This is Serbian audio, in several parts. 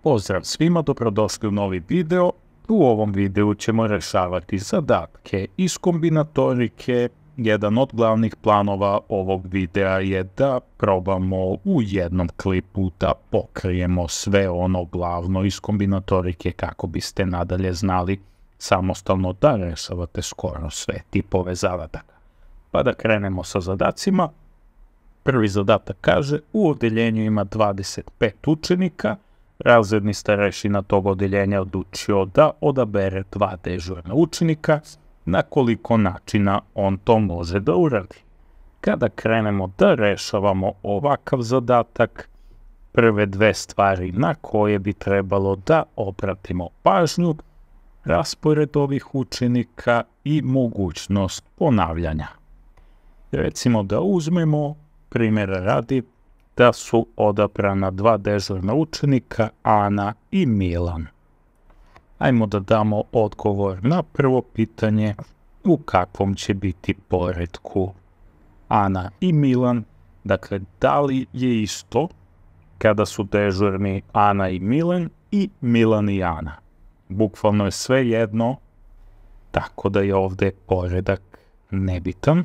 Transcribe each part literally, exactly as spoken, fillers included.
Pozdrav svima, dobrodošli u novi video. U ovom videu ćemo rješavati zadatke iz kombinatorike. Jedan od glavnih planova ovog videa je da probamo u jednom klipu da pokrijemo sve ono glavno iz kombinatorike kako biste nadalje znali samostalno da rješavate skoro sve tipove zadataka. Pa da krenemo sa zadacima. Prvi zadatak kaže: u odjeljenju ima dvadeset pet učenika. Razredni starešina tog odjeljenja odlučio da odabere dva dežurna učenika. Na koliko načina on to može da uradi? Kada krenemo da rešavamo ovakav zadatak, prve dve stvari na koje bi trebalo da obratimo pažnju: raspored ovih učenika i mogućnost ponavljanja. Recimo da uzmemo, primjera radi, da su odabrana dva dežurna učenika, Ana i Milan. Ajmo da damo odgovor na prvo pitanje: u kakvom će biti poretku Ana i Milan. Dakle, da li je isto kada su dežurni Ana i Milan i Milan i Ana? Bukvalno je sve jedno, tako da je ovdje poredak nebitan.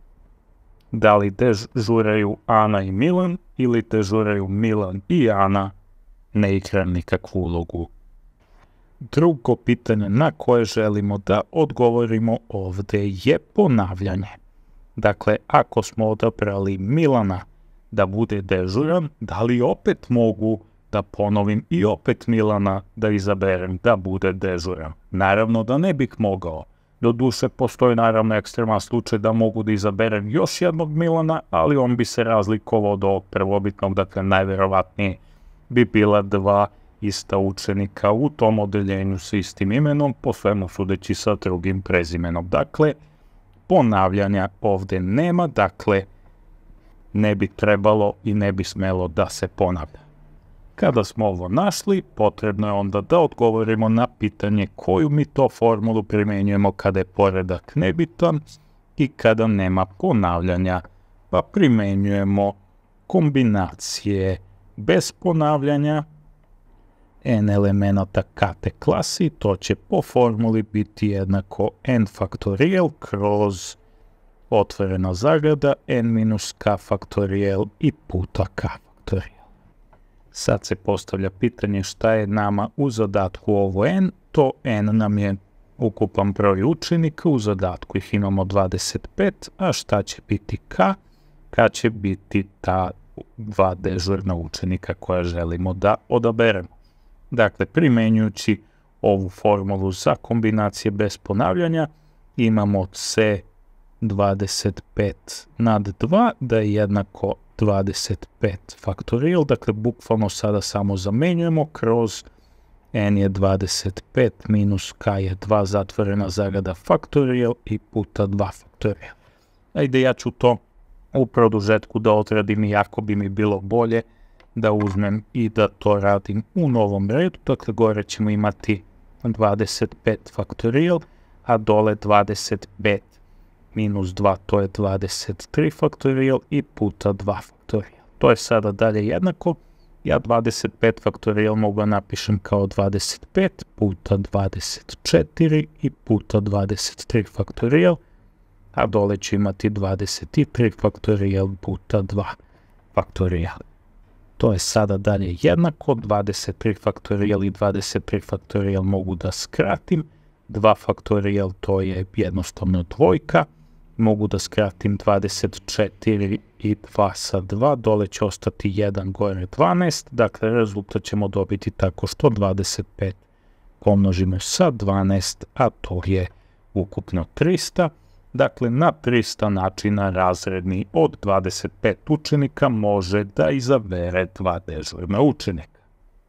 Da li dežuraju Ana i Milan ili dežuraju Milan i Ana, ne igra nikakvu ulogu. Drugo pitanje na koje želimo da odgovorimo ovdje je ponavljanje. Dakle, ako smo odabrali Milana da bude dežuran, da li opet mogu da ponovim i opet Milana da izaberem da bude dežuran? Naravno da ne bih mogao. Doduše, postoji naravno ekstreman slučaj da mogu da izaberem još jednog Milana, ali on bi se razlikovao od ovog prvobitnog, dakle najverovatnije bi bila dva ista učenika u tom odeljenju sa istim imenom, po svemu sudeći sa drugim prezimenom. Dakle, ponavljanja ovdje nema, dakle ne bi trebalo i ne bi smelo da se ponavlja. Kada smo ovo našli, potrebno je onda da odgovorimo na pitanje koju mi to formulu primjenjujemo kada je poredak nebitan i kada nema ponavljanja, pa primjenjujemo kombinacije bez ponavljanja n elemenata kate klasi. To će po formuli biti jednako n faktorijel kroz otvorena zagrada n minus k faktorijel i puta k faktorijel. Sad se postavlja pitanje šta je nama u zadatku ovo n. To n nam je ukupan broj učenika, u zadatku ih imamo dvadeset pet, a šta će biti k? K će biti ta dva dežurna učenika koja želimo da odaberemo. Dakle, primenjujući ovu formulu za kombinacije bez ponavljanja, imamo c dvadeset pet nad dva da je jednako dvadeset pet faktorijel, dakle bukvalno sada samo zamenjujemo kroz n je dvadeset pet minus k je dva zatvorena zagrada faktorijel i puta dva faktorijel. Ajde, ja ću to u produžetku da odradim, iako bi mi bilo bolje da uzmem i da to radim u novom redu. Dakle, gore ćemo imati dvadeset pet faktorijel, a dole dvadeset pet minus dva, to je dvadeset tri faktorijel i puta dva faktorijel. To je sada dalje jednako. Ja dvadeset pet faktorijel mogu napišem kao dvadeset pet puta dvadeset četiri i puta dvadeset tri faktorijel, a dole ću imati dvadeset tri faktorijel puta dva faktorijel. To je sada dalje jednako. dvadeset tri faktorijel i dvadeset tri faktorijel mogu da skratim. dva faktorijel to je jednostavno dvojka. Mogu da skratim dvadeset četiri i dva sa dva, dole će ostati jedan, gore dvanaest, dakle rezultat ćemo dobiti tako što dvadeset pet pomnožimo sa dvanaest, a to je ukupno trista. Dakle, na trista načina razredni od dvadeset pet učenika može da izabere dva dežurna učenika.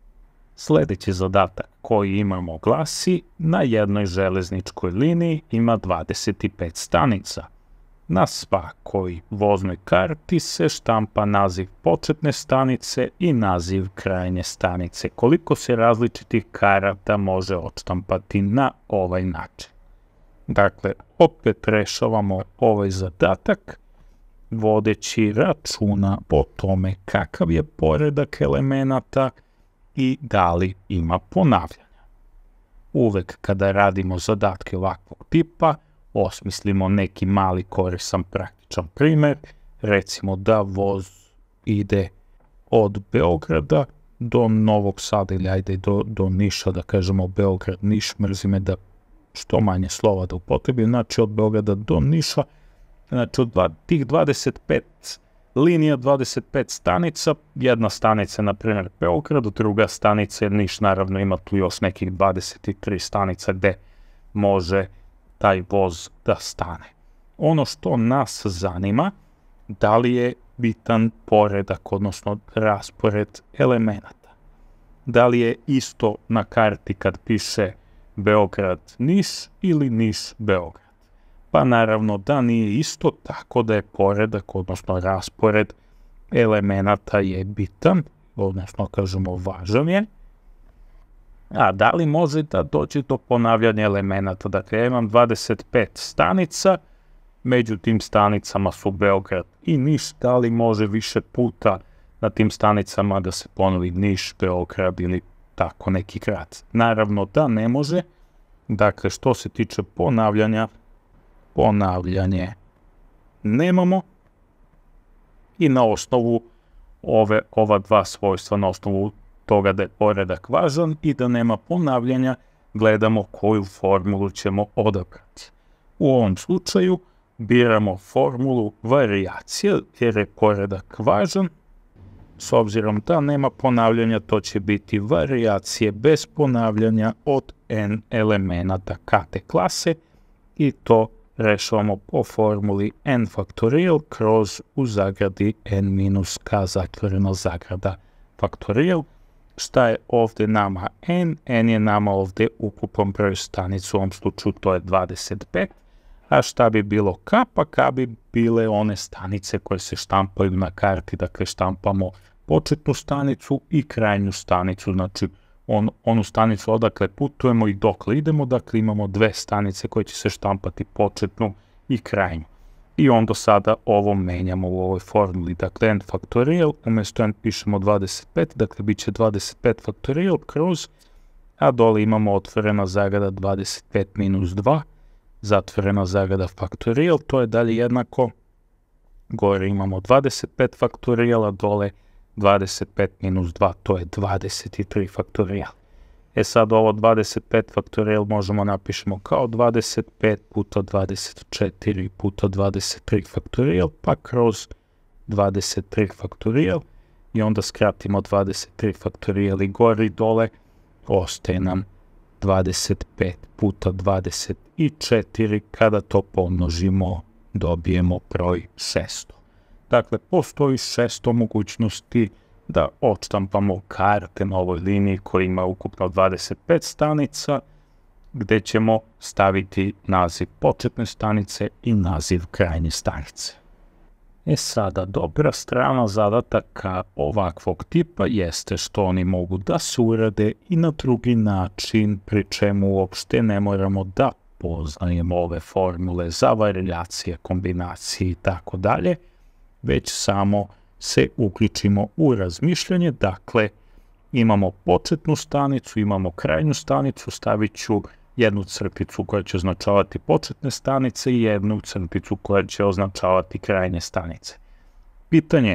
Sljedeći zadatak koji imamo glasi: na jednoj železničkoj liniji ima dvadeset pet stanica. Na svakoj voznoj karti se štampa naziv početne stanice i naziv krajnje stanice. Koliko se različitih karata može odštampati na ovaj način? Dakle, opet rešavamo ovaj zadatak vodeći računa o tome kakav je poredak elemenata i da li ima ponavljanja. Uvek kada radimo zadatke ovakvog tipa, osmislimo neki mali koristan praktičan primjer, recimo da voz ide od Beograda do Novog Sada ili ajde do, do Niša, da kažemo Beograd, Niš, mrzi me da što manje slova da upotrebim, znači od Beograda do Niša, znači od dva, tih dvadeset pet linija, dvadeset pet stanica, jedna stanica je na primjer Beograd, druga stanica je Niš, naravno ima tu još nekih dvadeset tri stanica gde može taj voz da stane. Ono što nas zanima, da li je bitan poredak, odnosno raspored elemenata. Da li je isto na karti kad piše Beograd-Niš ili Niš-Beograd. Pa naravno da nije isto, tako da je poredak, odnosno raspored elemenata je bitan, odnosno kažemo važan je. A da li može da dođe do ponavljanja elemenata? Dakle, ja imam dvadeset pet stanica, među tim stanicama su Beograd i Niš, da li može više puta na tim stanicama da se ponovi Niš, Beograd ili tako neki grad? Naravno da ne može. Dakle, što se tiče ponavljanja, ponavljanje nemamo i na osnovu ove, ova dva svojstva, na osnovu toga da je poredak važan i da nema ponavljanja, gledamo koju formulu ćemo odabrati. U ovom slučaju biramo formulu varijacije jer je poredak važan. S obzirom da nema ponavljanja, to će biti varijacije bez ponavljanja od n elemenata k-te klase i to rešavamo po formuli n faktorijal kroz u zagradi n minus k zatvorena zagrada faktorijal. Šta je ovdje nama n? N je nama ovdje ukupan broj stanica, u ovom slučaju to je dvadeset pet. A šta bi bilo k? Pa k bi bile one stanice koje se štampaju na karti, dakle štampamo početnu stanicu i krajnju stanicu, znači on, onu stanicu odakle putujemo i dokle idemo, dakle imamo dve stanice koje će se štampati, početnu i krajnju. I onda sada ovo menjamo u ovoj formuli, dakle n faktorijal, umjesto n pišemo dvadeset pet, dakle bit će dvadeset pet faktorijal kroz, a dole imamo otvorena zagrada dvadeset pet minus dva, zatvorena zagrada faktorijal, to je dalje jednako, gore imamo dvadeset pet faktorijal, a dole dvadeset pet minus dva, to je dvadeset tri faktorijal. E sad ovo dvadeset pet faktorijal možemo napišemo kao dvadeset pet puta dvadeset četiri puta dvadeset tri faktorijal, pa kroz dvadeset tri faktorijal i onda skratimo dvadeset tri faktorijal i gore i dole, ostaje nam dvadeset pet puta dvadeset četiri, kada to pomnožimo dobijemo broj šesto. Dakle, postoji šesto mogućnosti da odštampamo karte na ovoj liniji koja ima ukupno dvadeset pet stanica, gde ćemo staviti naziv početne stanice i naziv krajnje stanice. E sada, dobra strana zadataka ovakvog tipa jeste što oni mogu da se urade i na drugi način, pri čemu uopšte ne moramo da poznajemo ove formule za varijacije, kombinacije i tako dalje, već samo se uključimo u razmišljanje. Dakle, imamo početnu stanicu, imamo krajnju stanicu, stavit ću jednu crticu koja će označavati početne stanice i jednu crticu koja će označavati krajnje stanice. Pitanje,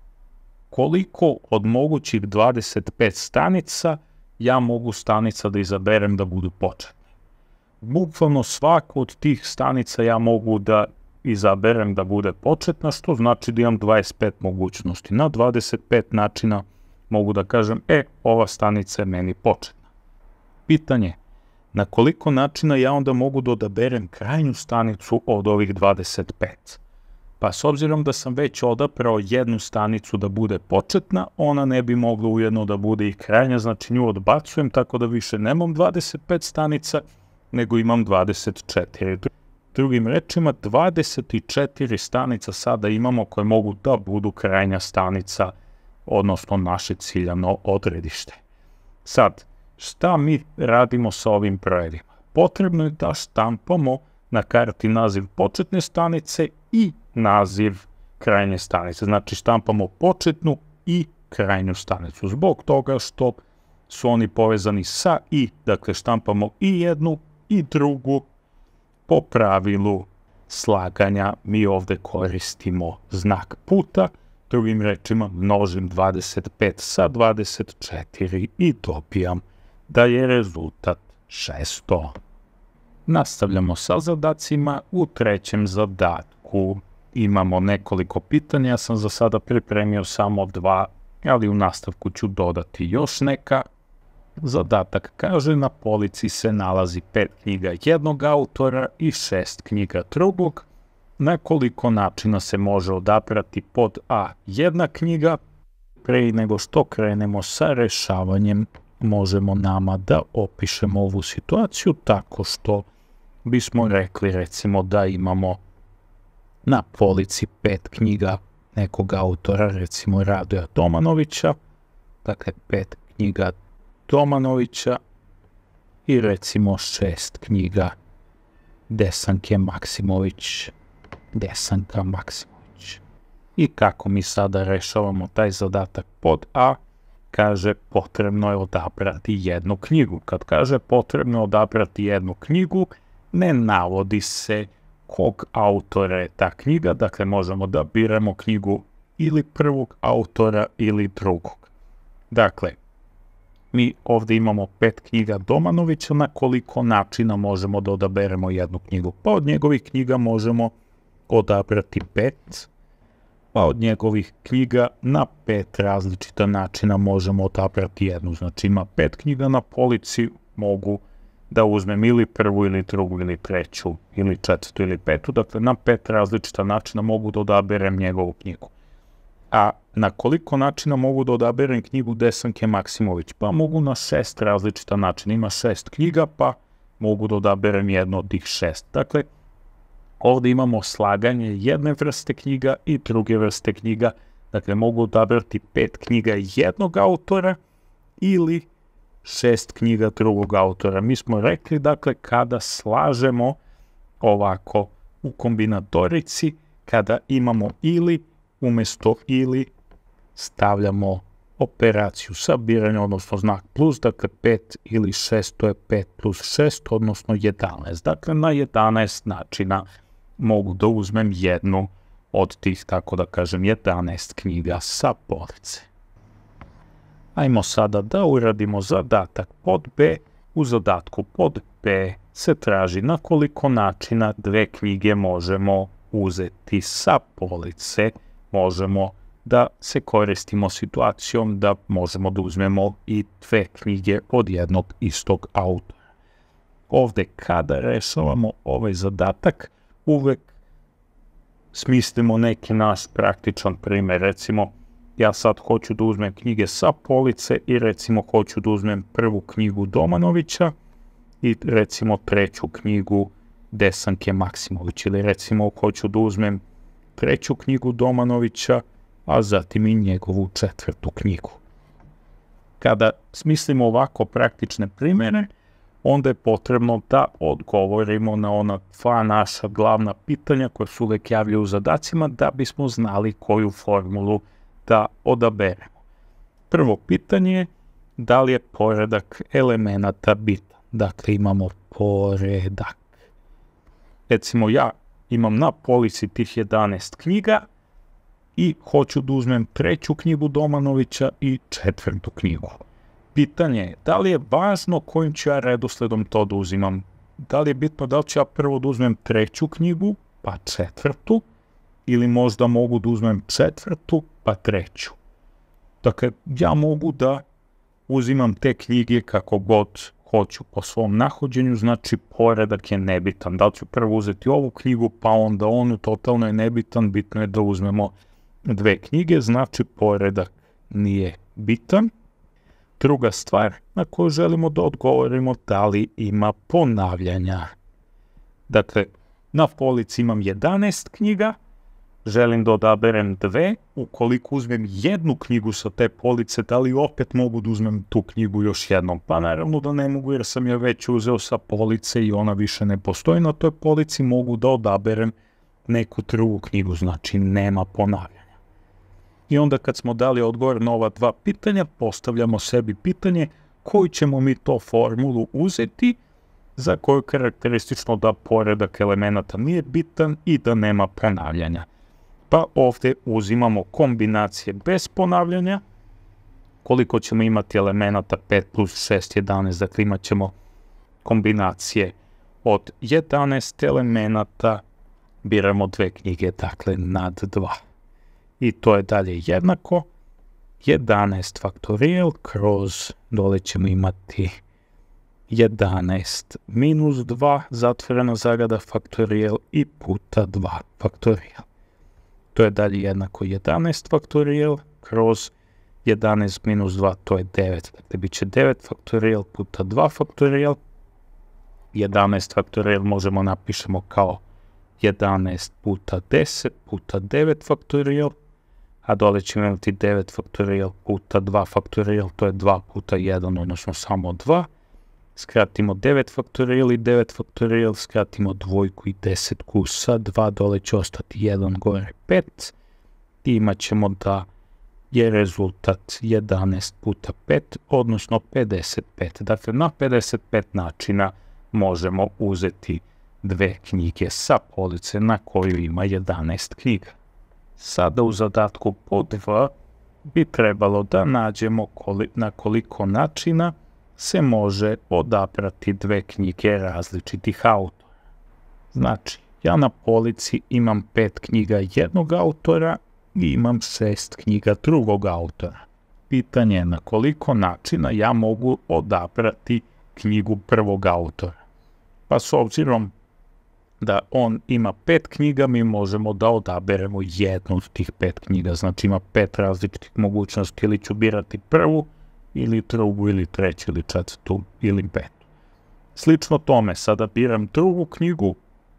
koliko od mogućih dvadeset pet stanica ja mogu stanica da izaberem da budu početne? Bukvalno svaku od tih stanica ja mogu da izaberem da bude početna, što znači da imam dvadeset pet mogućnosti. Na dvadeset pet načina mogu da kažem, e, ova stanica je meni početna. Pitanje, na koliko načina ja onda mogu da odaberem krajnju stanicu od ovih dvadeset pet? Pa s obzirom da sam već odabrao jednu stanicu da bude početna, ona ne bi mogla ujedno da bude i krajnja, znači nju odbacujem, tako da više nemam dvadeset pet stanica, nego imam dvadeset četiri. Drugim rečima, dvadeset četiri stanica sada imamo koje mogu da budu krajnja stanica, odnosno naše ciljano odredište. Sad, šta mi radimo sa ovim brojevima? Potrebno je da štampamo na karti naziv početne stanice i naziv krajnje stanice. Znači štampamo početnu i krajnju stanicu. Zbog toga što su oni povezani sa i, dakle štampamo i jednu i drugu. Po pravilu slaganja mi ovdje koristimo znak puta, drugim rečima množim dvadeset pet sa dvadeset četiri i dobijam da je rezultat šesto. Nastavljamo sa zadacima. U trećem zadatku imamo nekoliko pitanja, ja sam za sada pripremio samo dva, ali u nastavku ću dodati još neka. Zadatak kaže: na polici se nalazi pet knjiga jednog autora i šest knjiga drugog. Na koliko načina se može odabrati pod A jedna knjiga? Pre nego što krenemo sa rešavanjem, možemo nama da opišemo ovu situaciju tako što bismo rekli, recimo, da imamo na polici pet knjiga nekog autora, recimo Radoja Domanovića, dakle pet knjiga Domanovića i recimo šest knjiga Desanke Maksimović. Desanka Maksimović. I kako mi sada rešavamo taj zadatak pod A? Kaže potrebno je odabrati jednu knjigu. Kad kaže potrebno je odabrati jednu knjigu, ne navodi se kog autora je ta knjiga, dakle možemo da biramo knjigu ili prvog autora ili drugog. Dakle, mi ovdje imamo pet knjiga Domanovića, na koliko načina možemo da odaberemo jednu knjigu? Pa od njegovih knjiga možemo odabrati pet, pa od njegovih knjiga na pet različita načina možemo odabrati jednu. Znači ima pet knjiga na polici, mogu da uzmem ili prvu, ili drugu, ili treću, ili četvrtu, ili petu. Dakle, na pet različita načina mogu da odaberem njegovu knjigu. A na koliko načina mogu da odaberem knjigu Desanke Maksimović? Pa mogu na šest različita načina. Ima šest knjiga, pa mogu da odaberem jedno od tih šest. Dakle, ovdje imamo slaganje jedne vrste knjiga i druge vrste knjiga. Dakle, mogu odabrati pet knjiga jednog autora ili šest knjiga drugog autora. Mi smo rekli, dakle, kada slažemo ovako u kombinatorici, kada imamo ili, umjesto ili stavljamo operaciju sabiranja, odnosno znak plus, dakle pet ili šest, to je pet plus šest, odnosno jedanaest. Dakle, na jedanaest načina mogu da uzmem jednu od tih, tako da kažem, jedanaest knjiga sa police. Ajmo sada da uradimo zadatak pod B. U zadatku pod B se traži na koliko načina dve knjige možemo uzeti sa police. Možemo da se koristimo situacijom da možemo da uzmemo i dve knjige od jednog istog autora. Ovdje kada rešavamo ovaj zadatak, uvek smislimo neki naš praktičan primjer. Recimo, ja sad hoću da uzmem knjige sa police i recimo hoću da uzmem prvu knjigu Domanovića i recimo treću knjigu Desanke Maksimović. Ili recimo hoću da uzmem treću knjigu Domanovića, a zatim i njegovu četvrtu knjigu. Kada smislimo ovako praktične primjere, onda je potrebno da odgovorimo na ona dva naša glavna pitanja koja se uvek javljaju u zadacima da bismo znali koju formulu da odaberemo. Prvo pitanje je da li je poredak elemenata bitan. Dakle, imamo poredak. Recimo, ja imam na polici tih jedanaest knjiga i hoću da uzmem treću knjigu Domanovića i četvrtu knjigu. Pitanje je da li je važno kojim ću ja redosledom to da uzimam. Da li je bitno da li ću ja prvo da uzmem treću knjigu pa četvrtu ili možda mogu da uzmem četvrtu pa treću. Dakle, ja mogu da uzimam te knjige kako god hoću po svom nahođenju, znači poredak je nebitan. Da li ću prvo uzeti ovu knjigu pa onda onu, totalno je nebitan, bitno je da uzmemo dve knjige, znači poredak nije bitan. Druga stvar na koju želimo da odgovorimo, da li ima ponavljanja. Dakle, na polici imam jedanaest knjiga, želim da odaberem dve, ukoliko uzmem jednu knjigu sa te police, da li opet mogu da uzmem tu knjigu još jednom? Pa naravno da ne mogu jer sam je već uzeo sa police i ona više ne postoji na toj polici, mogu da odaberem neku drugu knjigu, znači nema ponavljanja. I onda kad smo dali odgovor na ova dva pitanja, postavljamo sebi pitanje koju ćemo mi to formulu uzeti, za koju je karakteristično da poredak elemenata nije bitan i da nema ponavljanja. Pa ovdje uzimamo kombinacije bez ponavljanja. Koliko ćemo imati elemenata? pet plus šest, jedanaest, dakle imat ćemo kombinacije od jedanaest elemenata, biramo dve knjige, dakle nad dva. I to je dalje jednako jedanaest faktorijal kroz, dole ćemo imati jedanaest minus dva, zatvorena zagrada faktorijal i puta dva faktorijal. To je dalje jednako jedanaest faktorijal kroz jedanaest minus dva, to je devet. Dakle, bit će devet faktorijal puta dva faktorijal. jedanaest faktorijal možemo napišemo kao jedanaest puta deset puta devet faktorijal, a dole ćemo imati devet faktorijal puta dva faktorijal, to je dva puta jedan, odnosno samo dva. Skratimo devet faktorijal i devet faktorijal, skratimo dvojku i desetku sa dva, dole će ostati jedan, gore pet. I imat ćemo da je rezultat jedanaest puta pet, odnosno pedeset pet. Dakle, na pedeset pet načina možemo uzeti dve knjige sa police na koju ima jedanaest knjiga. Sada u zadatku pod dva bi trebalo da nađemo koli, na koliko načina se može odabrati dve knjige različitih autora. Znači, ja na polici imam pet knjiga jednog autora i imam šest knjiga drugog autora. Pitanje je na koliko načina ja mogu odabrati knjigu prvog autora. Pa s obzirom da on ima pet knjiga, mi možemo da odaberemo jednu od tih pet knjiga. Znači ima pet različitih mogućnosti, ili ću birati prvu, ili drugu, ili treću, ili četvrtu, ili petu. Slično tome, sada biram drugu knjigu,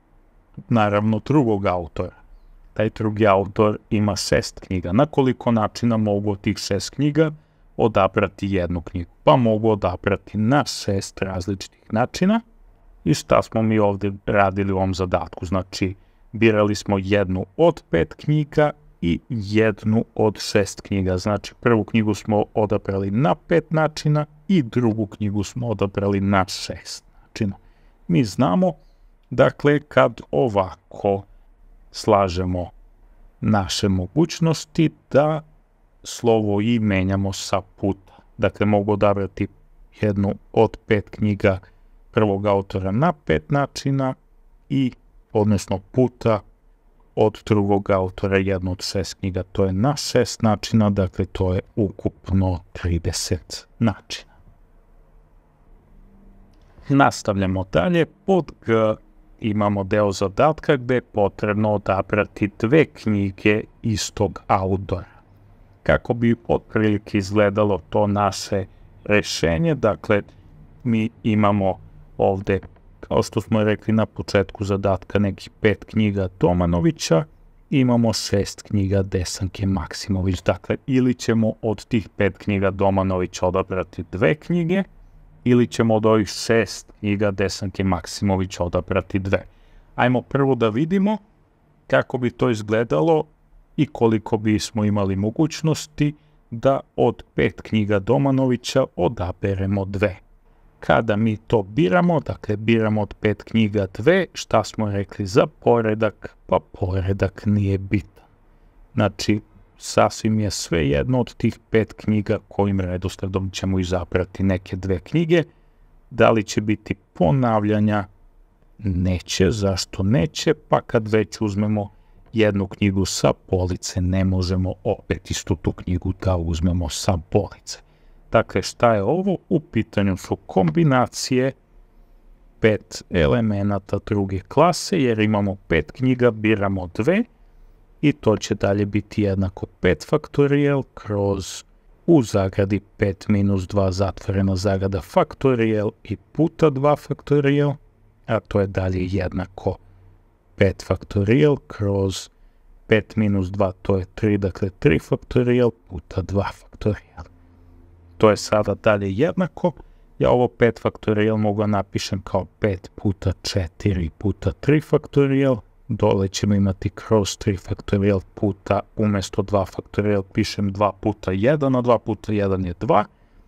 naravno drugog autora. Taj drugi autor ima šest knjiga. Na koliko načina mogu od tih šest knjiga odabrati jednu knjigu? Pa mogu odabrati na šest različitih načina. I šta smo mi ovdje radili u ovom zadatku? Znači, birali smo jednu od pet knjiga i jednu od šest knjiga. Znači, prvu knjigu smo odabrali na pet načina i drugu knjigu smo odabrali na šest načina. Mi znamo, dakle, kad ovako slažemo naše mogućnosti, da slovo i menjamo sa puta. Dakle, mogu odabrati jednu od pet knjiga prvog autora na pet načina i, odnosno puta, od drugog autora jednu od šest knjiga, to je na šest načina, dakle to je ukupno trideset načina. Nastavljamo dalje, pod G imamo deo zadatka gdje je potrebno odabrati dve knjige istog autora. Kako bi otprilike izgledalo to naše rešenje, dakle mi imamo ovdje, kao što smo rekli na početku zadatka, nekih pet knjiga Domanovića, imamo šest knjiga Desanke Maksimović. Dakle, ili ćemo od tih pet knjiga Domanovića odabrati dve knjige, ili ćemo od ovih šest knjiga Desanke Maksimović odabrati dve. Ajmo prvo da vidimo kako bi to izgledalo i koliko bismo imali mogućnosti da od pet knjiga Domanovića odaberemo dve. Kada mi to biramo, dakle biramo od pet knjiga dve, šta smo rekli za poredak? Pa poredak nije bitan. Znači, sasvim je sve jedno od tih pet knjiga kojim redosledom ćemo izabrati neke dve knjige. Da li će biti ponavljanja? Neće. Zašto neće? Pa kad već uzmemo jednu knjigu sa police, ne možemo opet istu tu knjigu da uzmemo sa police. Dakle, šta je ovo? U pitanju su kombinacije pet elemenata druge klase, jer imamo pet knjiga, biramo dve, i to će dalje biti jednako pet faktorijal kroz u zagradi pet minus dva zatvorena zagrada faktorijal i puta dva faktorijal, a to je dalje jednako pet faktorijal kroz pet minus dva, to je tri, dakle tri faktorijal puta dva faktorijal. To je sada dalje jednako. Ja ovo pet faktorijal mogu napišem kao pet puta četiri puta tri faktorijal. Dole ćemo imati kroz tri faktorijal puta, umjesto dva faktorijal pišem dva puta jedan, a dva puta jedan je dva.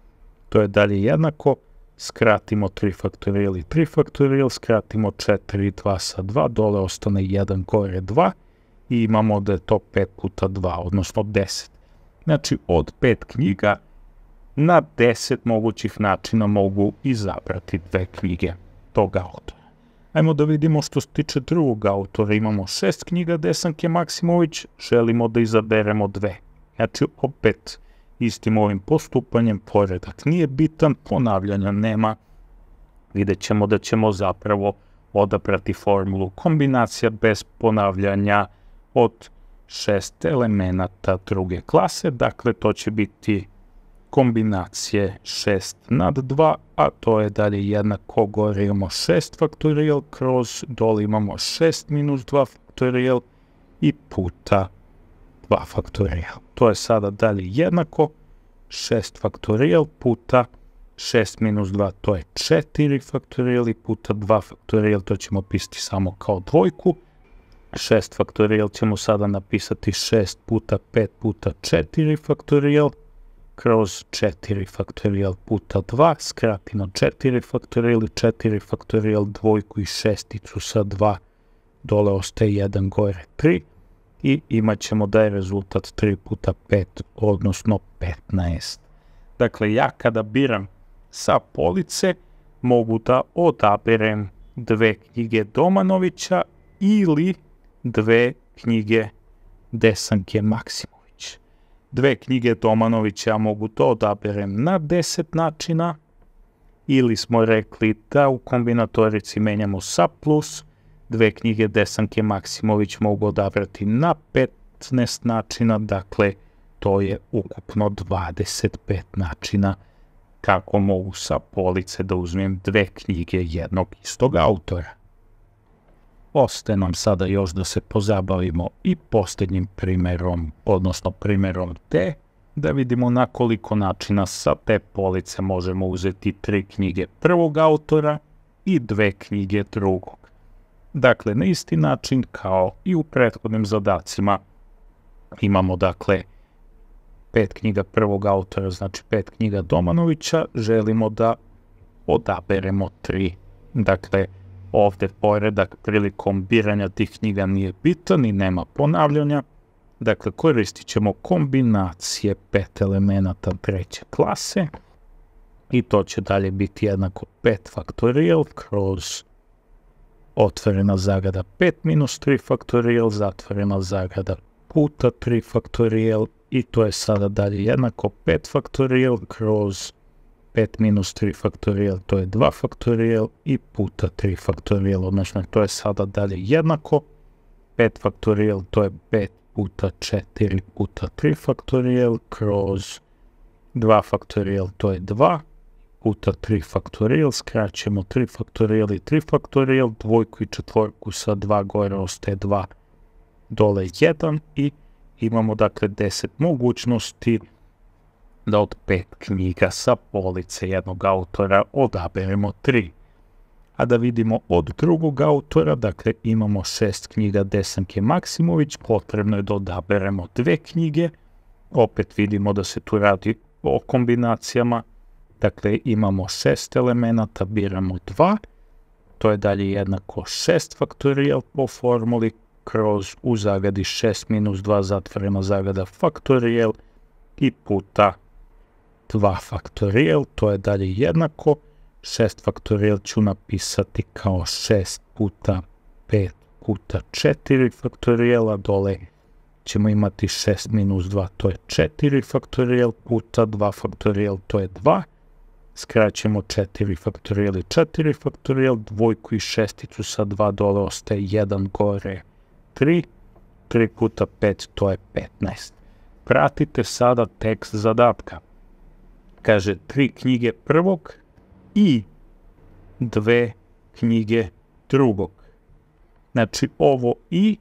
to je dalje jednako, skratimo tri faktorijal i tri faktorijal, skratimo četiri i dva sa dva, dole ostane jedan, gore dva i imamo da je to pet puta dva, odnosno deset. Znači, od pet knjiga na deset mogućih načina mogu izabrati dve knjige tog autora. Ajmo da vidimo što se tiče drugog autora. Imamo šest knjiga Desanke Maksimović, želimo da izaberemo dve. Znači, opet istim ovim postupanjem, poredak nije bitan, ponavljanja nema. Vidjet ćemo da ćemo zapravo odabrati formulu kombinacija bez ponavljanja od šest elemenata druge klase. Dakle, to će biti kombinacije šest nad dva, a to je dalje jednako, gore imamo šest faktorijal, kroz dole imamo šest minus dva faktorijal i puta dva faktorijal. To je sada dalje jednako, šest faktorijal puta šest minus dva, to je četiri faktorijal i puta dva faktorijal, to ćemo pisati samo kao dvojku. šest faktorijal ćemo sada napisati šest puta pet puta četiri faktorijal, kroz četiri faktorijal puta dva, skratimo četiri faktorijal i četiri faktorijal, dvojku i šesticu sa dva, dole ostaje jedan, gore tri i imat ćemo da je rezultat tri puta pet, odnosno petnaest. Dakle, ja kada biram sa police mogu da odaberem dve knjige Domanovića ili dve knjige Desanke Maksimović. Dve knjige Domanovića mogu da odaberem na deset načina, ili smo rekli da u kombinatorici menjamo sa plus. Dve knjige Desanke Maksimović mogu odabrati na petnaest načina, dakle to je ukupno dvadeset pet načina kako mogu sa police da uzmem dve knjige jednog istog autora. Ostaje nam sada još da se pozabavimo i posljednjim primjerom, odnosno primjerom D, da vidimo na koliko načina sa te police možemo uzeti tri knjige prvog autora i dve knjige drugog. Dakle, na isti način kao i u prethodnim zadacima imamo, dakle, pet knjiga prvog autora, znači pet knjiga Domanovića, želimo da odaberemo tri. Dakle, ovdje poredak prilikom biranja tih knjiga nije bitan i nema ponavljanja. Dakle, koristit ćemo kombinacije pet elemenata treće klase i to će dalje biti jednako pet faktorijal kroz otvorena zagrada pet minus tri faktorijal, zatvorena zagrada puta tri faktorijal i to je sada dalje jednako pet faktorijal kroz pet minus tri faktorijal, to je dva faktorijal i puta tri faktorijal, odnosno to je sada dalje jednako pet faktorijal, to je pet puta četiri puta tri faktorijal kroz dva faktorijal, to je dva puta tri faktorijal, skraćujemo tri faktorijal i tri faktorijal, dvojku i četvorku sa dva, gore ostaje dva, dole jedan i imamo dakle deset mogućnosti da od pet knjiga sa police jednog autora odaberemo tri. A da vidimo od drugog autora, dakle imamo šest knjiga Desanke Maksimović, potrebno je da odaberemo dve knjige, opet vidimo da se tu radi o kombinacijama, dakle imamo šest elemenata, biramo dva, to je dalje jednako šest faktorijal po formuli, kroz u zagradi šest minus dva zatvorena zagrada faktorijal i puta dva faktorijal, to je dalje jednako, šest faktorijal ću napisati kao šest puta pet puta četiri faktorijala, dole ćemo imati šest minus dva, to je četiri faktorijal, puta dva faktorijal, to je dva, skraćujemo četiri faktorijal i četiri faktorijal, dvojku i šesticu sa dva, dole ostaje jedan, gore tri, tri puta pet, to je petnaest. Pratite sada tekst zadatka. Kaže, tri knjige prvog i dve knjige drugog. Znači, ovo i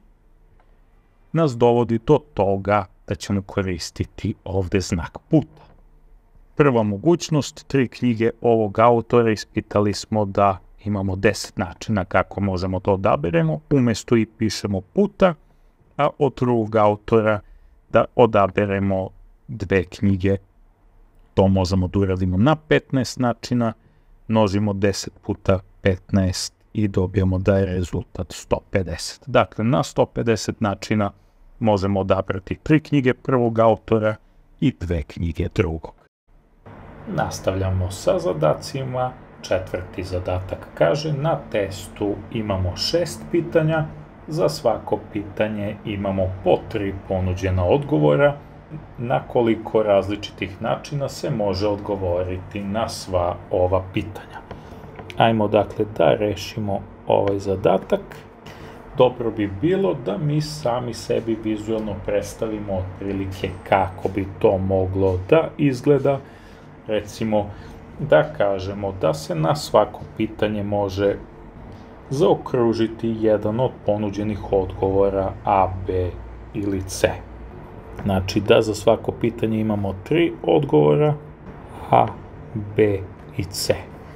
nas dovodi do toga da ćemo koristiti ovdje znak puta. Prva mogućnost, tri knjige ovog autora, ispitali smo da imamo deset načina kako možemo to odaberemo, umjesto i pišemo puta, a od drugog autora da odaberemo dve knjige to možemo da uradimo na petnaest načina, množimo deset puta petnaest i dobijemo da je rezultat sto pedeset. Dakle, na sto pedeset načina možemo odabrati tri knjige prvog autora i dve knjige drugog. Nastavljamo sa zadacima. Četvrti zadatak kaže, na testu imamo šest pitanja, za svako pitanje imamo po tri ponuđena odgovora, na koliko različitih načina se može odgovoriti na sva ova pitanja. Ajmo dakle da rešimo ovaj zadatak. Dobro bi bilo da mi sami sebi vizualno predstavimo otprilike kako bi to moglo da izgleda. Recimo da kažemo da se na svako pitanje može zaokružiti jedan od ponuđenih odgovora A, B ili C. Znači da za svako pitanje imamo tri odgovora A, B i C.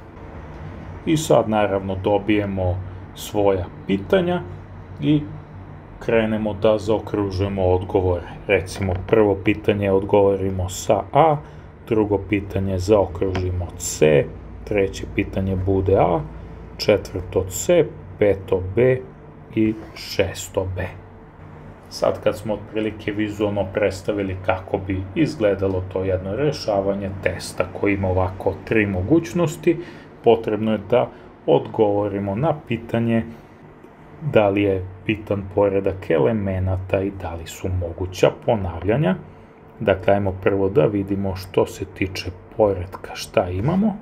I sad naravno dobijemo svoja pitanja i krenemo da zaokružujemo odgovore. Recimo prvo pitanje odgovorimo sa A, drugo pitanje zaokružimo C, treće pitanje bude A, četvrto C, peto B i šesto B. Sad kad smo otprilike vizualno predstavili kako bi izgledalo to jedno rešavanje testa koji ima ovako tri mogućnosti, potrebno je da odgovorimo na pitanje da li je bitan poredak elemenata i da li su moguća ponavljanja. Dakle, ajmo prvo da vidimo što se tiče poredka šta imamo.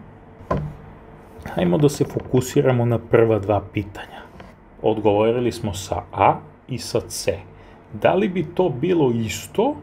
Ajmo da se fokusiramo na prva dva pitanja. Odgovorili smo sa A i sa C. Da li bi to bilo isto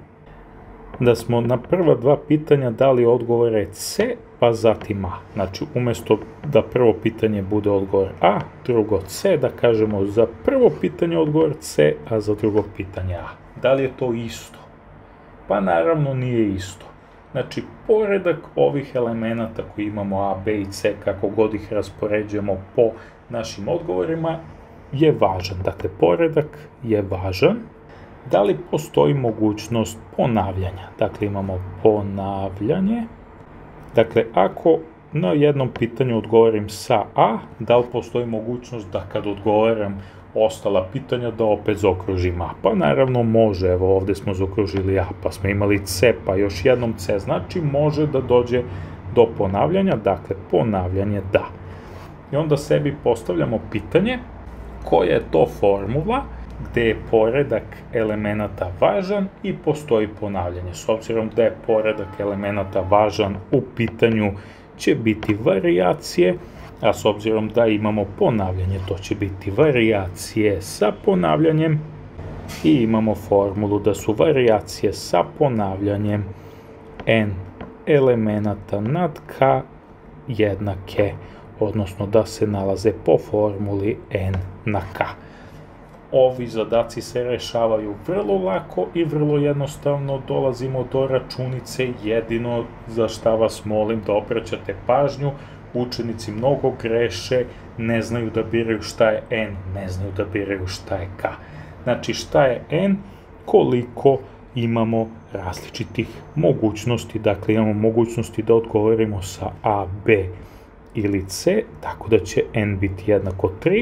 da smo na prva dva pitanja dali odgovore C pa zatim A? Znači, umesto da prvo pitanje bude odgovor A, drugo C, da kažemo za prvo pitanje odgovor C, a za drugo pitanje A. Da li je to isto? Pa naravno nije isto. Znači, poredak ovih elemenata koji imamo A, B i C, kako god ih raspoređujemo po našim odgovorima, je važan. Dakle, poredak je važan. Da li postoji mogućnost ponavljanja? Dakle, imamo ponavljanje. Dakle, ako na jednom pitanju odgovorim sa A, da li postoji mogućnost da kad odgovaram ostala pitanja da opet zaokružim A? Pa naravno može, evo ovde smo zaokružili A, pa smo imali C, pa još jednom C, znači može da dođe do ponavljanja, dakle ponavljanje da. I onda sebi postavljamo pitanje koja je to formula gde je poredak elemenata važan i postoji ponavljanje. S obzirom da je poredak elemenata važan, u pitanju će biti varijacije, a s obzirom da imamo ponavljanje, to će biti varijacije sa ponavljanjem i imamo formulu da su varijacije sa ponavljanjem n elemenata nad k jednake, odnosno da se nalaze po formuli n na k. Ovi zadaci se rešavaju vrlo lako i vrlo jednostavno, dolazimo do računice, jedino za šta vas molim da obraćate pažnju, učenici mnogo greše, ne znaju da biraju šta je n, ne znaju da biraju šta je k. Znači šta je n, koliko imamo različitih mogućnosti, dakle imamo mogućnosti da odgovorimo sa A, B ili C, tako da će n biti jednako tri,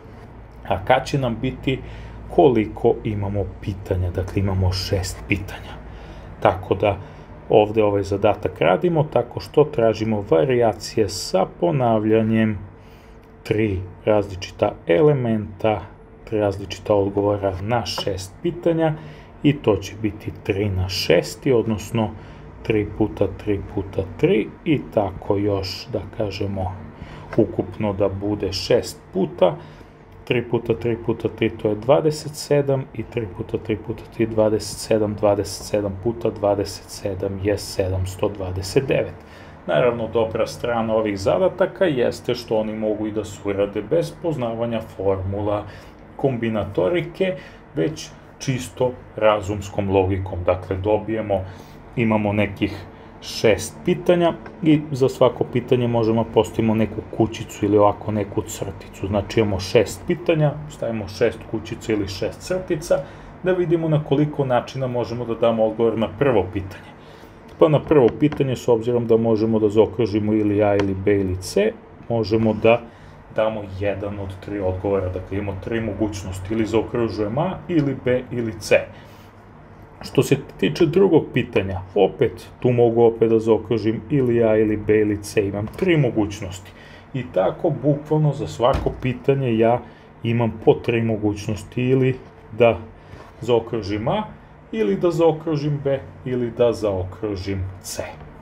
a k će nam biti koliko imamo pitanja, dakle imamo šest pitanja. Tako da ovde ovaj zadatak radimo tako što tražimo varijacije sa ponavljanjem tri različita elementa, tri različita odgovora na šest pitanja i to će biti tri na šest, odnosno tri puta tri puta tri i tako još da kažemo ukupno da bude šest puta. tri puta tri puta tri to je dvadeset sedam i tri puta tri puta tri dvadeset sedam, dvadeset sedam puta dvadeset sedam je sedamsto dvadeset devet. Naravno, dobra strana ovih zadataka jeste što oni mogu i da se urade bez poznavanja formula kombinatorike, već čisto razumskom logikom. Dakle, dobijemo, imamo nekih šest pitanja i za svako pitanje možemo postavimo neku kućicu ili ovako neku crticu. Znači imamo šest pitanja, stavimo šest kućica ili šest crtica, da vidimo na koliko načina možemo da damo odgovor na prvo pitanje. Pa na prvo pitanje, s obzirom da možemo da zaokružimo ili A ili B ili C, možemo da damo jedan od tri odgovora, dakle imamo tri mogućnosti, ili zaokružujem A, ili B, ili C. Što se tiče drugog pitanja, opet tu mogu opet da zaokružim ili A, ili B, ili C, imam tri mogućnosti. I tako, bukvalno za svako pitanje ja imam po tri mogućnosti, ili da zaokružim A, ili da zaokružim B, ili da zaokružim C.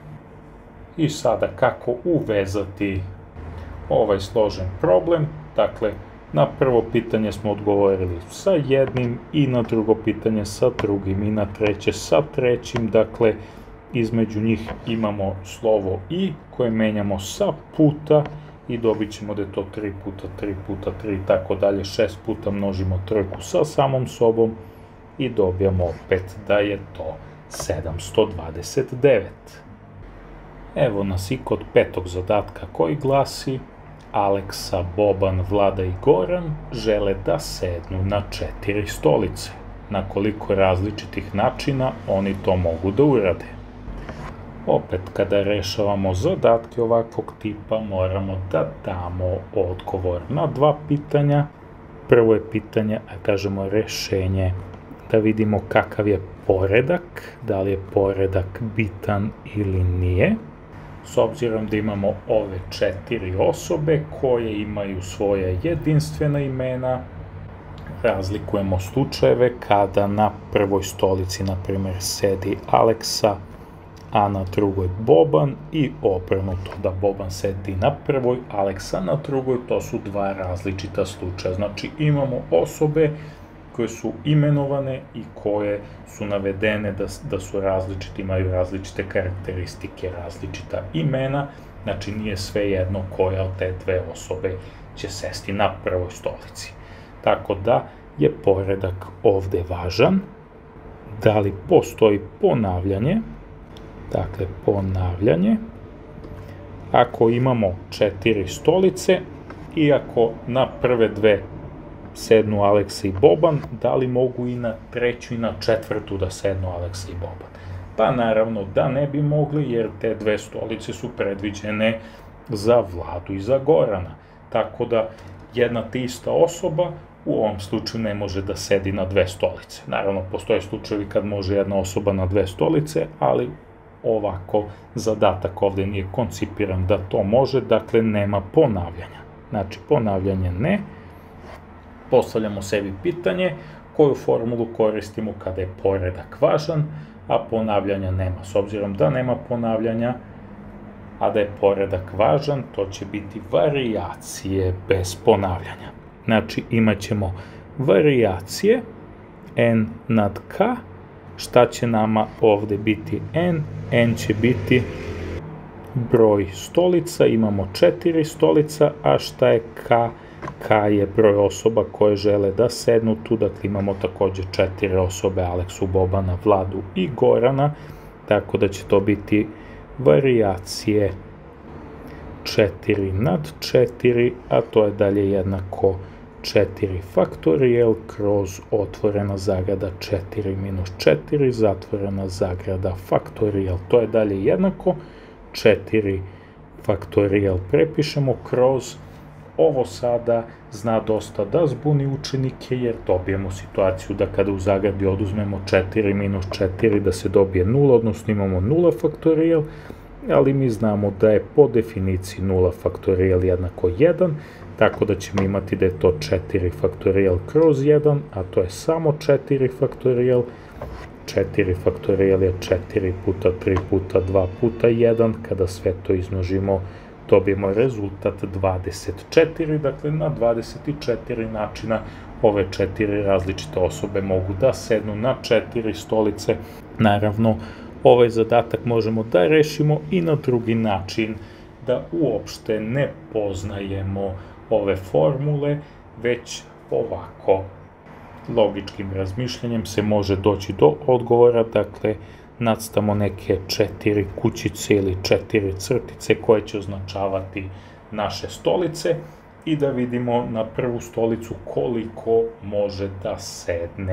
I sada kako uvezati ovaj složen problem, dakle, na prvo pitanje smo odgovorili sa jednim i na drugo pitanje sa drugim i na treće sa trećim, dakle, između njih imamo slovo I koje menjamo sa puta i dobit ćemo da je to tri puta tri puta tri, tako dalje, šest puta množimo trojku sa samom sobom i dobijamo opet da je to sedamsto dvadeset devet. Evo nas i kod petog zadatka koji glasi: Aleksa, Boban, Vlada i Goran žele da sednu na četiri stolice. Na koliko različitih načina oni to mogu da urade? Opet, kada rešavamo zadatke ovakvog tipa, moramo da damo odgovor na dva pitanja. Prvo je pitanje, a kažemo rešenje, da vidimo kakav je poredak, da li je poredak bitan ili nije. S obzirom da imamo ove četiri osobe koje imaju svoje jedinstvena imena, razlikujemo slučajeve kada na prvoj stolici, na primjer, sedi Aleksa, a na drugoj Boban, i obrnuto, da Boban sedi na prvoj, Aleksa na drugoj, to su dva različita slučaja. Znači imamo osobe koje su imenovane i koje su navedene da, da su različite, imaju različite karakteristike, različita imena, znači nije sve jedno koja od te dve osobe će sesti na prvoj stolici. Tako da je poredak ovde važan. Da li postoji ponavljanje? Dakle, ponavljanje. Ako imamo četiri stolice i ako na prve dve sednu Aleksa i Boban, da li mogu i na treću i na četvrtu da sednu Aleksa i Boban? Pa naravno da ne bi mogli, jer te dve stolice su predviđene za Vladu i za Gorana. Tako da jedna te ista osoba u ovom slučaju ne može da sedi na dve stolice. Naravno, postoje slučajevi kad može jedna osoba na dve stolice, ali ovako zadatak ovde nije koncipiran da to može, dakle nema ponavljanja. Znači, ponavljanje ne. Postavljamo sebi pitanje koju formulu koristimo kada je poredak važan, a ponavljanja nema. S obzirom da nema ponavljanja, a da je poredak važan, to će biti varijacije bez ponavljanja. Znači, imat ćemo varijacije n nad k. Šta će nama ovde biti n? N će biti broj stolica, imamo četiri stolica, a šta je k? K je broj osoba koje žele da sednu tu, dakle imamo takođe četiri osobe, Aleksu, Bobana, Vladu i Gorana, tako da će to biti varijacije četiri nad četiri, a to je dalje jednako četiri faktorijel kroz otvorena zagrada četiri minus četiri, zatvorena zagrada faktorijel, to je dalje jednako četiri faktorijel, prepišemo kroz. Ovo sada zna dosta da zbuni učenike, jer dobijemo situaciju da kada u zagradi oduzmemo četiri minus četiri da se dobije nula, odnosno imamo nula faktorijel, ali mi znamo da je po definiciji nula faktorijel jednako jedan, tako da ćemo imati da je to četiri faktorijel kroz jedan, a to je samo četiri faktorijel. četiri faktorijel je četiri puta tri puta dva puta jedan, kada sve to izmnožimo dobijemo rezultat dvadeset četiri, dakle na dvadeset četiri načina ove četiri različite osobe mogu da sednu na četiri stolice. Naravno, ovaj zadatak možemo da rešimo i na drugi način, da uopšte ne poznajemo ove formule, već ovako logičkim razmišljanjem se može doći do odgovora, dakle nacrtamo neke četiri kućice ili četiri crtice koje će označavati naše stolice i da vidimo na prvu stolicu koliko može da sedne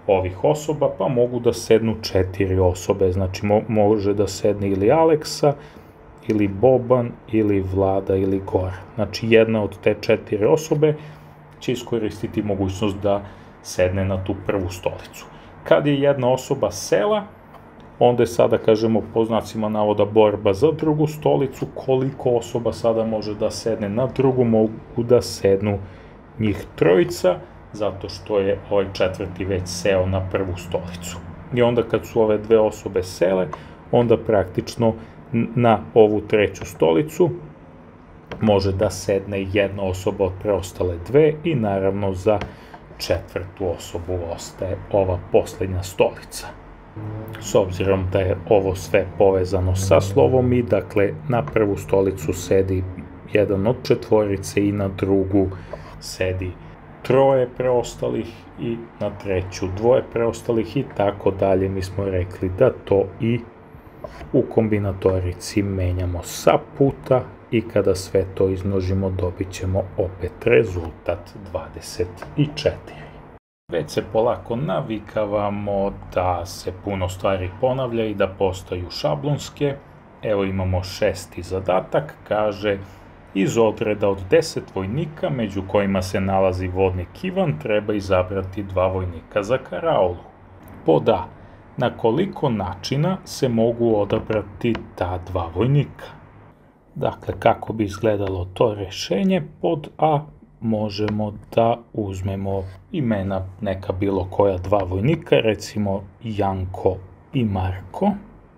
ovih osoba, pa mogu da sednu četiri osobe, znači mo može da sedne ili Aleksa, ili Boban, ili Vlada, ili Goran. Znači jedna od te četiri osobe će iskoristiti mogućnost da sedne na tu prvu stolicu. Kad je jedna osoba sela, onda je sada, kažemo, po znacima navoda borba za drugu stolicu, koliko osoba sada može da sedne na drugu, mogu da sednu njih trojica, zato što je ovaj četvrti već seo na prvu stolicu. I onda kad su ove dve osobe sele, onda praktično na ovu treću stolicu može da sedne jedna osoba od preostale dve i naravno za četvrtu osobu ostaje ova poslednja stolica. S obzirom da je ovo sve povezano sa slovom I, dakle na prvu stolicu sedi jedan od četvorice i na drugu sedi troje preostalih i na treću dvoje preostalih i tako dalje. Mi smo rekli da to I u kombinatorici menjamo sa puta i kada sve to izmnožimo dobit ćemo opet rezultat dvadeset četiri. Već se polako navikavamo da se puno stvari ponavlja i da postaju šablonske. Evo imamo šesti zadatak, kaže iz odreda od deset vojnika među kojima se nalazi vodnik Ivan treba izabrati dva vojnika za karaulu. Pod A. Na koliko načina se mogu odabrati ta dva vojnika? Dakle, kako bi izgledalo to rešenje? Pod A možemo da uzmemo imena neka bilo koja dva vojnika, recimo Janko i Marko.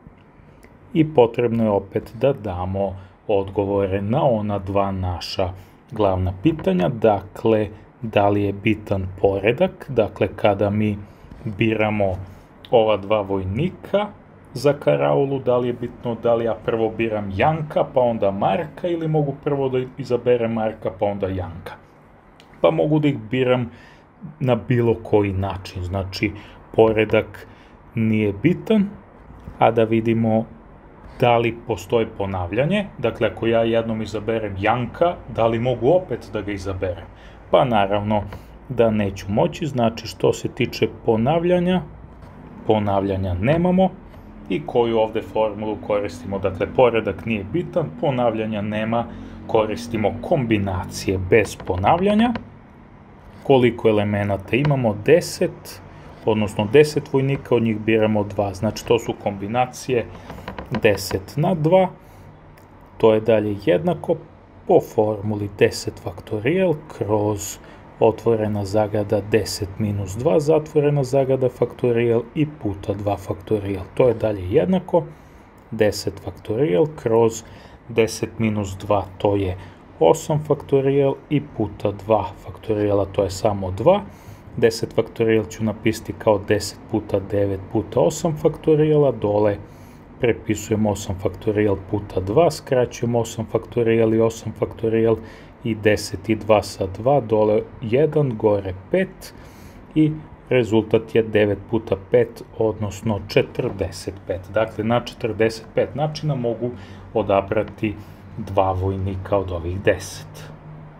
I potrebno je opet da damo odgovore na ona dva naša glavna pitanja. Dakle, da li je bitan poredak? Dakle, kada mi biramo ova dva vojnika za karaulu, da li je bitno da li ja prvo biram Janka pa onda Marka ili mogu prvo da izaberem Marka pa onda Janka. Pa mogu da ih biram na bilo koji način, znači poredak nije bitan, a da vidimo da li postoji ponavljanje, dakle ako ja jednom izaberem Janka, da li mogu opet da ga izaberem? Pa naravno da neću moći, znači što se tiče ponavljanja, ponavljanja nemamo i koju ovde formulu koristimo, dakle poredak nije bitan, ponavljanja nema, koristimo kombinacije bez ponavljanja. Koliko elemenata imamo? deset, odnosno deset vojnika, od njih biramo dva, znači to su kombinacije deset na dva, to je dalje jednako po formuli deset faktorijal kroz otvorena zagrada deset minus dva, zatvorena zagrada faktorijal i puta dva faktorijal. To je dalje jednako deset faktorijal kroz deset minus dva, to je osam faktorijal i puta dva faktorijala, to je samo dva. deset faktorijal ću napisati kao deset puta devet puta osam faktorijala, dole prepisujemo osam faktorijal puta dva, skraćujemo osam faktorijal i osam faktorijal i deset i dva sa dva, dole jedan, gore pet i rezultat je devet puta pet, odnosno četrdeset pet. Dakle, na četrdeset pet načina mogu odabrati dva vojnika od ovih deset.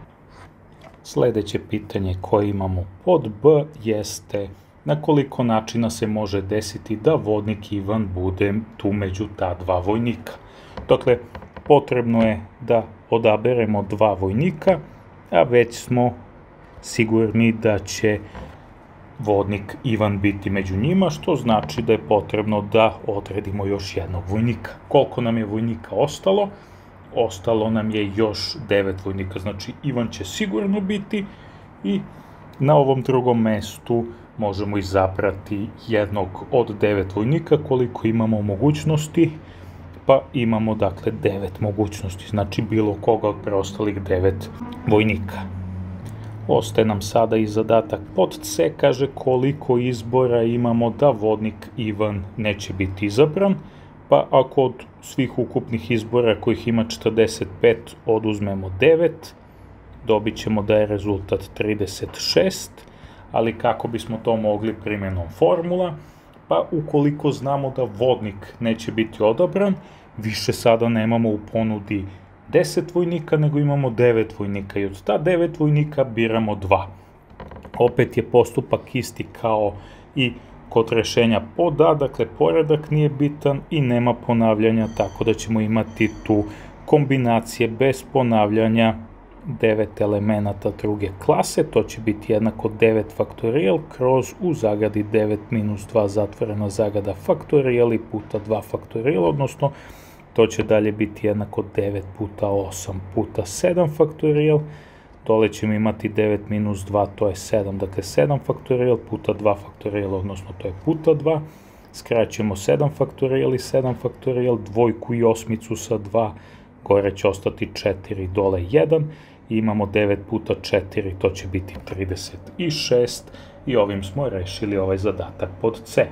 Sledeće pitanje koje imamo pod B jeste na koliko načina se može desiti da vodnik Ivan bude tu među ta dva vojnika. Dakle, potrebno je da odaberemo dva vojnika, a već smo sigurni da će vodnik Ivan biti među njima, što znači da je potrebno da odredimo još jednog vojnika. Koliko nam je vojnika ostalo? Ostalo nam je još devet vojnika, znači Ivan će sigurno biti i na ovom drugom mestu možemo izabrati jednog od devet vojnika koliko imamo mogućnosti, pa imamo dakle devet mogućnosti, znači bilo koga od preostalih devet vojnika. Ostaje nam sada i zadatak pod C, kaže koliko izbora imamo da vodnik Ivan neće biti izabran, pa ako od svih ukupnih izbora kojih ima četrdeset pet oduzmemo devet, dobit ćemo da je rezultat trideset šest, ali kako bismo to mogli primjenom formula? Pa ukoliko znamo da vodnik neće biti odabran, više sada nemamo u ponudi deset vojnika, nego imamo devet vojnika i od ta devet vojnika biramo dva. Opet je postupak isti kao i kod rešenja pod A, dakle poredak nije bitan i nema ponavljanja, tako da ćemo imati tu kombinacije bez ponavljanja devet elemenata druge klase, to će biti jednako devet faktorijal kroz u zagadi devet minus dva zatvorena zagada faktorijal i puta dva faktorijal, odnosno to će dalje biti jednako devet puta osam puta sedam faktorijal, dole ćemo imati devet minus dva, to je sedam, dakle sedam faktorijal puta dva faktorijal, odnosno to je puta dva, skraćujemo sedam faktorijal i sedam faktorijal, dvojku i osmicu sa dva, gore će ostati četiri, dole jedan, i imamo devet puta četiri, to će biti trideset šest i ovim smo rešili ovaj zadatak pod C.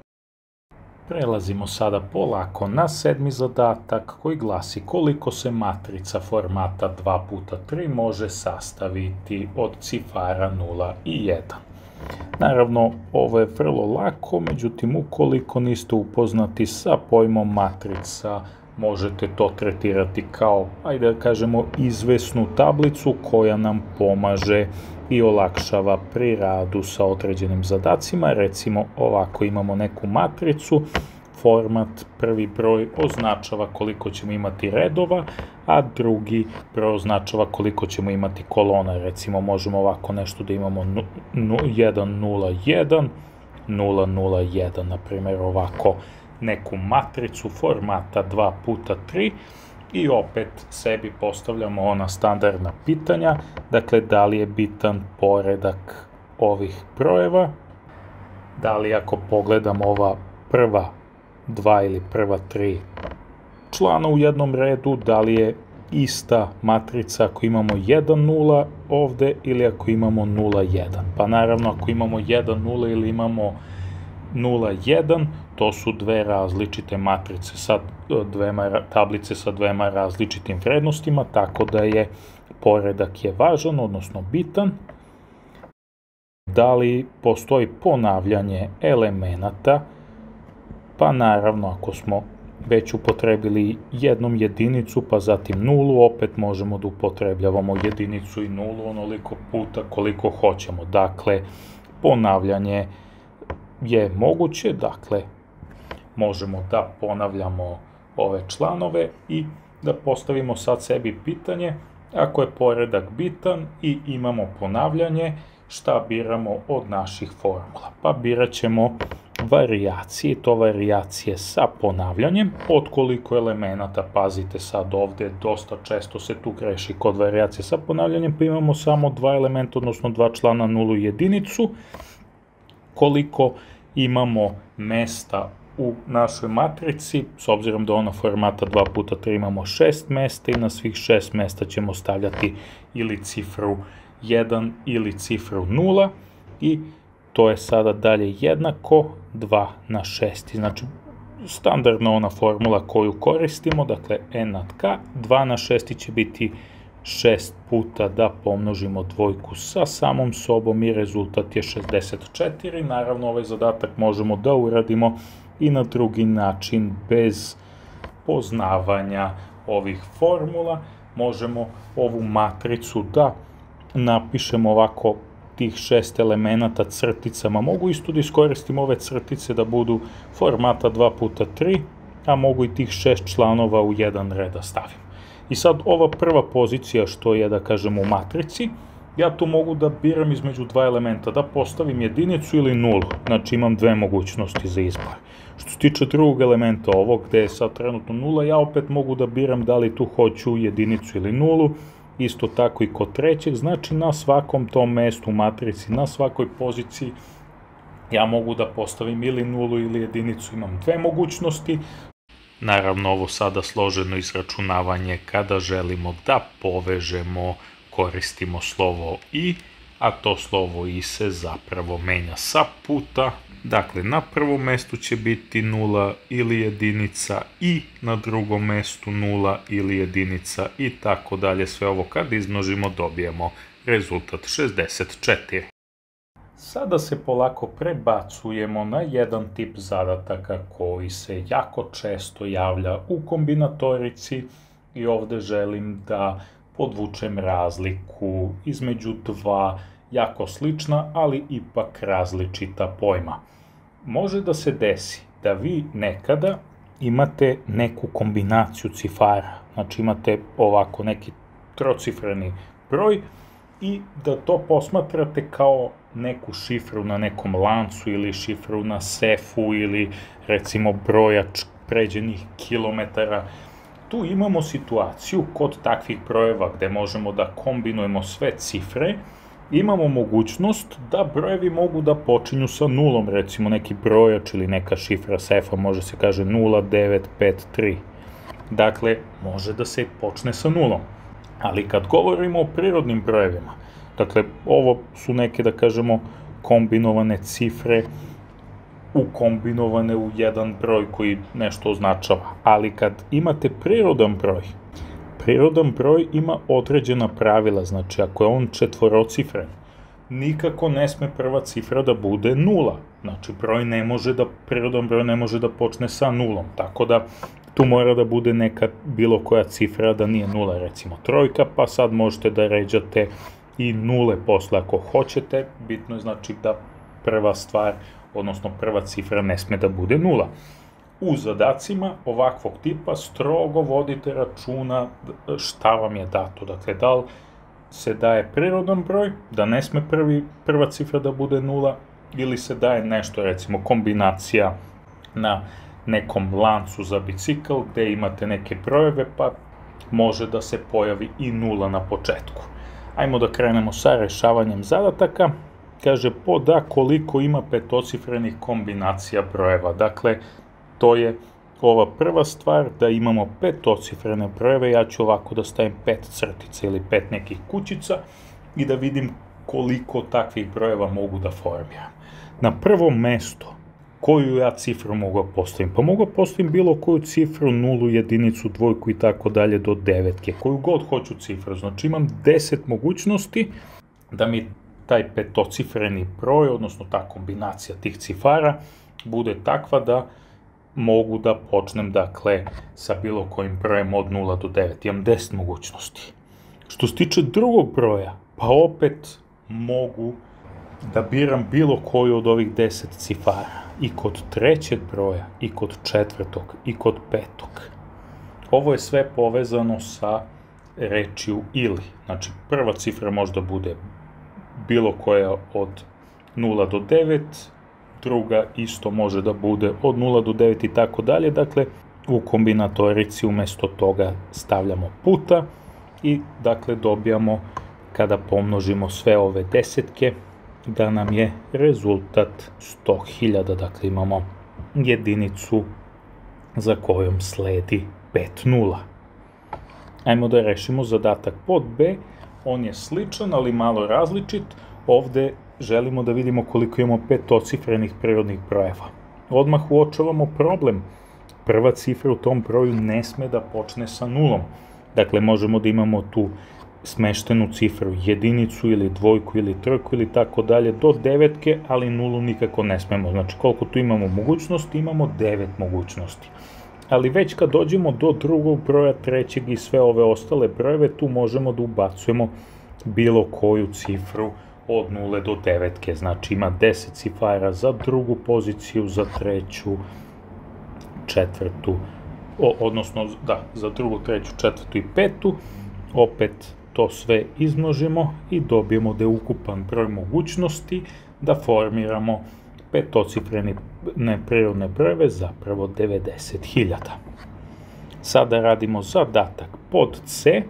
Prelazimo sada polako na sedmi zadatak koji glasi koliko se matrica formata dva puta tri može sastaviti od cifara nula i jedan. Naravno, ovo je vrlo lako, međutim, ukoliko niste upoznati sa pojmom matrica, možete to tretirati kao, ajde da kažemo, izvesnu tablicu koja nam pomaže i olakšava pri radu sa određenim zadacima. Recimo, ovako imamo neku matricu, format prvi broj označava koliko ćemo imati redova, a drugi broj označava koliko ćemo imati kolona. Recimo, možemo ovako nešto da imamo jedan nula jedan, nula nula jedan, na primjer ovako neku matricu formata dva puta tri i opet sebi postavljamo ona standardna pitanja, dakle da li je bitan poredak ovih brojeva, da li ako pogledamo ova prva dva ili prva tri člana u jednom redu, da li je ista matrica ako imamo jedan nula ovde ili ako imamo nula jedan. Pa naravno ako imamo jedan nula ili imamo nula jedan, to su dve različite matrice sa dvema, tablice sa dvema različitim vrednostima, tako da je poredak je važan, odnosno bitan. Da li postoji ponavljanje elemenata? Pa naravno, ako smo već upotrebili jednom jedinicu, pa zatim nulu, opet možemo da upotrebljavamo jedinicu i nulu onoliko puta koliko hoćemo. Dakle, ponavljanje je moguće, dakle, možemo da ponavljamo ove članove i da postavimo sad sebi pitanje, ako je poredak bitan i imamo ponavljanje, šta biramo od naših formula? Pa birat ćemo varijacije, to varijacije sa ponavljanjem, od koliko elemenata, pazite sad ovde, dosta često se tu greši kod varijacije sa ponavljanjem, pa imamo samo dva elementa, odnosno dva člana, nulu i jedinicu, koliko imamo mesta u našoj matrici, s obzirom da ona formata dva puta tri imamo šest mesta i na svih šest mesta ćemo stavljati ili cifru jedan ili cifru nula i to je sada dalje jednako dva na šest. Znači, standardna ona formula koju koristimo, dakle n nad k, dva na šest će biti šest puta da pomnožimo dvojku sa samom sobom i rezultat je šezdeset četiri. Naravno, ovaj zadatak možemo da uradimo i na drugi način bez poznavanja ovih formula. Možemo ovu matricu da napišemo ovako tih šest elemenata crticama. Mogu isto da iskoristim ove crtice da budu formata dva puta tri, a mogu i tih šest članova u jedan red da stavim. I sad ova prva pozicija što je, da kažem, u matrici, ja tu mogu da biram između dva elementa, da postavim jedinicu ili nulu, znači imam dve mogućnosti za izbor. Što se tiče drugog elementa ovog, gde je sad trenutno nula, ja opet mogu da biram da li tu hoću jedinicu ili nulu, isto tako i kod trećeg, znači na svakom tom mestu u matrici, na svakoj poziciji, ja mogu da postavim ili nulu ili jedinicu, imam dve mogućnosti. Naravno, ovo sada složeno izračunavanje kada želimo da povežemo, koristimo slovo i, a to slovo i se zapravo menja sa puta. Dakle, na prvom mestu će biti nula ili jedinica i na drugom mestu nula ili jedinica i tako dalje. Sve ovo kad izmnožimo dobijemo rezultat šezdeset četiri. Sada se polako prebacujemo na jedan tip zadataka koji se jako često javlja u kombinatorici i ovde želim da podvučem razliku između dva jako slična, ali ipak različita pojma. Može da se desi da vi nekada imate neku kombinaciju cifara, znači imate ovako neki trocifreni broj i da to posmatrate kao neku šifru na nekom lancu ili šifru na sefu ili recimo brojač pređenih kilometara. Tu imamo situaciju kod takvih brojeva gde možemo da kombinujemo sve cifre, imamo mogućnost da brojevi mogu da počinju sa nulom, recimo neki brojač ili neka šifra sefa može se kaže nula devet pet tri. Dakle, može da se počne sa nulom. Ali kad govorimo o prirodnim brojevima, dakle, ovo su neke, da kažemo, kombinovane cifre, ukombinovane u jedan broj koji nešto označava. Ali kad imate prirodan broj, prirodan broj ima određena pravila, znači ako je on četvorocifren, nikako ne sme prva cifra da bude nula. Znači, broj ne može da, prirodan broj ne može da počne sa nulom, tako da tu mora da bude neka bilo koja cifra da nije nula, recimo trojka, pa sad možete da ređate i nule posle ako hoćete, bitno je znači da prva stvar, odnosno prva cifra ne sme da bude nula. U zadacima ovakvog tipa strogo vodite računa šta vam je dato, dakle da li se daje prirodan broj, da ne sme prvi, prva cifra da bude nula, ili se daje nešto, recimo kombinacija na nekom lancu za bicikl gde imate neke brojeve pa može da se pojavi i nula na početku. Ajmo da krenemo sa rešavanjem zadataka. Kaže pod A koliko ima petocifrenih kombinacija brojeva. Dakle, to je ova prva stvar, da imamo petocifrene brojeve. Ja ću ovako da stavim pet crtica ili pet nekih kućica i da vidim koliko takvih brojeva mogu da formiram. Na prvom mestu koju ja cifru mogu da postavim? Pa mogu da postavim bilo koju cifru, nulu, jedinicu, dvojku i tako dalje do devetke, koju god hoću cifru. Znači imam deset mogućnosti da mi taj petocifreni broj, odnosno ta kombinacija tih cifara, bude takva da mogu da počnem, dakle, sa bilo kojim brojem od nula do devet. Imam deset mogućnosti. Što se tiče drugog broja, pa opet mogu da biram bilo koju od ovih deset cifara. I kod trećeg broja, i kod četvrtog, i kod petog. Ovo je sve povezano sa rečju ili. Znači, prva cifra može da bude bilo koja od nula do devet, druga isto može da bude od nula do devet i tako dalje. Dakle, u kombinatorici umesto toga stavljamo puta i dakle dobijamo, kada pomnožimo sve ove desetke, da nam je rezultat sto hiljada. Dakle, imamo jedinicu za kojom sledi pet nula. Ajmo da rešimo zadatak pod B. On je sličan, ali malo različit. Ovde želimo da vidimo koliko imamo petocifrenih prirodnih brojeva. Odmah uočavamo problem. Prva cifra u tom broju ne sme da počne sa nulom. Dakle, možemo da imamo tu smeštenu cifru, jedinicu ili dvojku ili trojku ili tako dalje do devetke, ali nulu nikako ne smemo. Znači, koliko tu imamo mogućnosti? Imamo devet mogućnosti. Ali već kad dođemo do drugog broja, trećeg i sve ove ostale brojeve, tu možemo da ubacujemo bilo koju cifru od nule do devetke. Znači, ima deset cifara za drugu poziciju, za treću, četvrtu, odnosno, da, za drugu, treću, četvrtu i petu. Opet to sve izmnožimo i dobijemo da je ukupan broj mogućnosti da formiramo petocifrene prirodne brojeve, zapravo devedeset hiljada. Sada radimo zadatak pod C.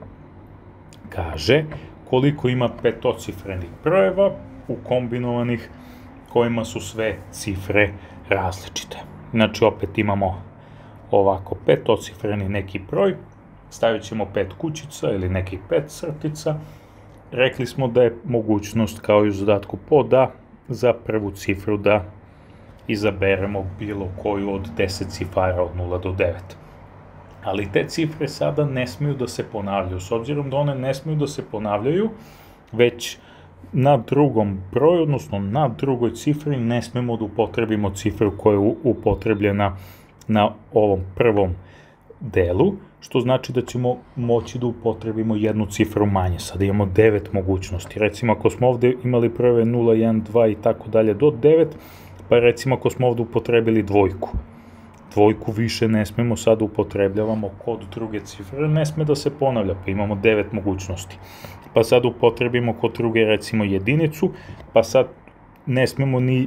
Kaže koliko ima petocifrenih brojeva ukombinovanih kojima su sve cifre različite. Znači opet imamo ovako petocifreni neki broj, stavit ćemo pet kućica ili nekih pet crtica. Rekli smo da je mogućnost kao i u zadatku pod A za prvu cifru da izaberemo bilo koju od deset cifara od nula do devet. Ali te cifre sada ne smiju da se ponavljaju. S obzirom da one ne smiju da se ponavljaju, već na drugom broju, odnosno na drugoj cifri, ne smemo da upotrebimo cifru koja je upotrebljena na ovom prvom delu, što znači da ćemo moći da upotrebimo jednu cifru manje. Sada imamo devet mogućnosti. Recimo ako smo ovde imali prve nula, jedan, dva i tako dalje do devet, pa recimo ako smo ovde upotrebili dvojku. Dvojku više ne smemo sada upotrebljavamo kod druge cifre, ne sme da se ponavlja, pa imamo devet mogućnosti. Pa sad upotrebimo kod druge recimo jedinicu, pa sad ne smemo ni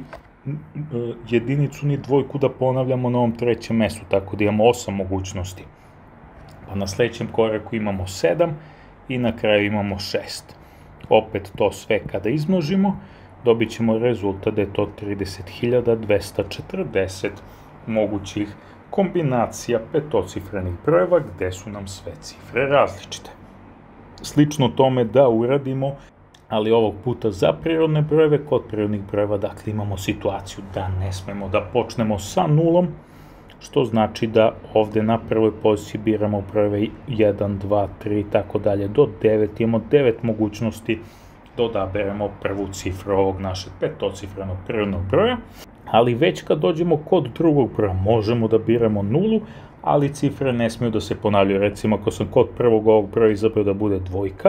jedinicu ni dvojku da ponavljamo na ovom trećem mestu, tako da imamo osam mogućnosti. Pa na sledećem koraku imamo sedam i na kraju imamo šest. Opet to sve kada izmnožimo, dobit ćemo rezultat da je to trideset hiljada dvesta četrdeset mogućih kombinacija petocifrenih brojeva gde su nam sve cifre različite. Slično tome da uradimo, ali ovog puta za prirodne brojeve, kod prirodnih brojeva dakle imamo situaciju da ne smemo da počnemo sa nulom, što znači da ovde na prvoj poziciji biramo brojeve jedan, dva, tri i tako dalje do devet, imamo devet mogućnosti da odaberemo prvu cifru ovog našeg petocifrenog prirodnog broja, ali već kad dođemo kod drugog broja možemo da biramo nulu, ali cifre ne smiju da se ponavljaju. Recimo ako sam kod prvog ovog broja izabrao da bude dvojka,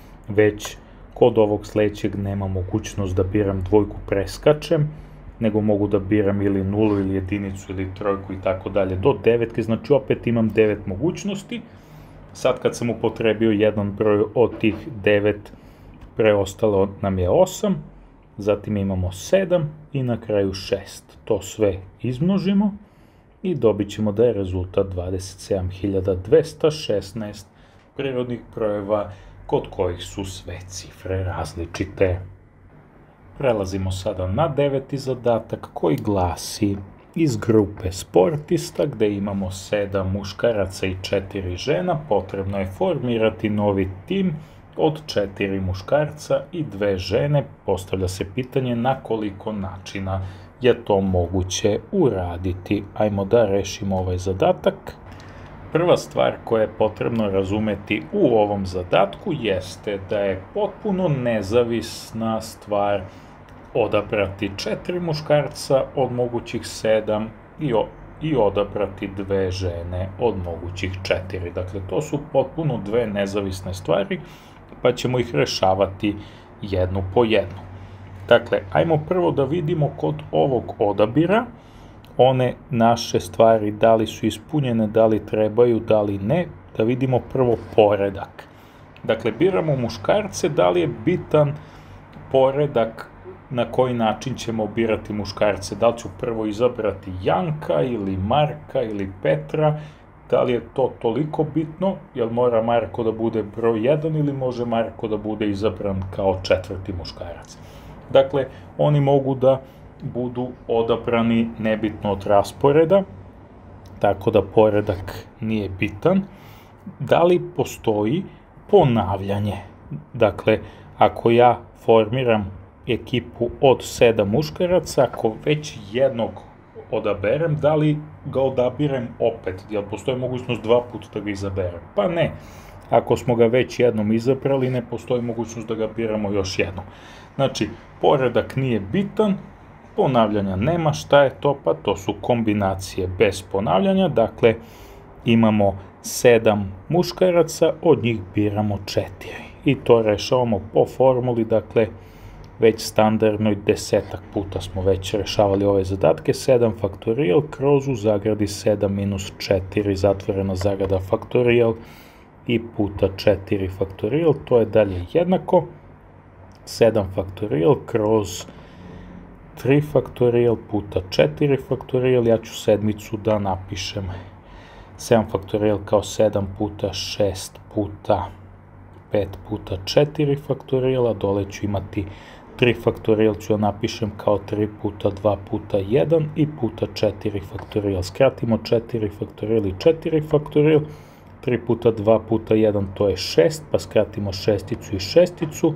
već kod ovog sledećeg nema mogućnost da biram dvojku preskačem, nego mogu da biram ili nulu ili jedinicu ili trojku i tako dalje do devetke, znači opet imam devet mogućnosti. Sad kad sam upotrebio jedan broj od tih devet, preostalo nam je osam, zatim imamo sedam i na kraju šest. To sve izmnožimo i dobit ćemo da je rezultat dvadeset sedam hiljada dvesta šesnaest prirodnih brojeva kod kojih su sve cifre različite. Prelazimo sada na deveti zadatak koji glasi: iz grupe sportista gde imamo sedam muškaraca i četiri žena potrebno je formirati novi tim od četiri muškarca i dve žene. Postavlja se pitanje na koliko načina je to moguće uraditi. Ajmo da rešimo ovaj zadatak. Prva stvar koja je potrebno razumeti u ovom zadatku jeste da je potpuno nezavisna stvar odabrati četiri muškarca od mogućih sedam i, i odabrati dve žene od mogućih četiri. Dakle, to su potpuno dve nezavisne stvari, pa ćemo ih rešavati jednu po jednu. Dakle, ajmo prvo da vidimo kod ovog odabira one naše stvari, da li su ispunjene, da li trebaju, da li ne, da vidimo prvo poredak. Dakle, biramo muškarce, da li je bitan poredak na koji način ćemo birati muškarce, da li ću prvo izabrati Janka ili Marka ili Petra, da li je to toliko bitno, jel mora Marko da bude broj jedan ili može Marko da bude izabran kao četvrti muškarac. Dakle, oni mogu da budu odabrani nebitno od rasporeda, tako da poredak nije bitan. Da li postoji ponavljanje? Dakle, ako ja formiram ekipu od sedam muškaraca, ako već jednog odaberem, da li ga odabirem opet? Jel postoji mogućnost dva puta da ga izaberem? Pa ne. Ako smo ga već jednom izabrali, ne postoji mogućnost da ga biramo još jednom. Znači, poredak nije bitan, ponavljanja nema. Šta je to? Pa to su kombinacije bez ponavljanja. Dakle, imamo sedam muškaraca, od njih biramo četiri. I to rešavamo po formuli, dakle, već standardnoj desetak puta smo već rešavali ove zadatke. sedam faktorijal kroz u zagradi sedam minus četiri zatvorena zagrada faktorijal i puta četiri faktorijal, to je dalje jednako sedam faktorijal kroz tri faktorijal puta četiri faktorijal, ja ću sedmicu da napišem sedam faktorijal kao sedam puta šest puta pet puta četiri faktorijala, dole ću imati tri faktorijal, ću da napišem kao tri puta dva puta jedan i puta četiri faktorijal. Skratimo četiri faktorijal i četiri faktorijal, tri puta dva puta jedan to je šest, pa skratimo šesticu i šesticu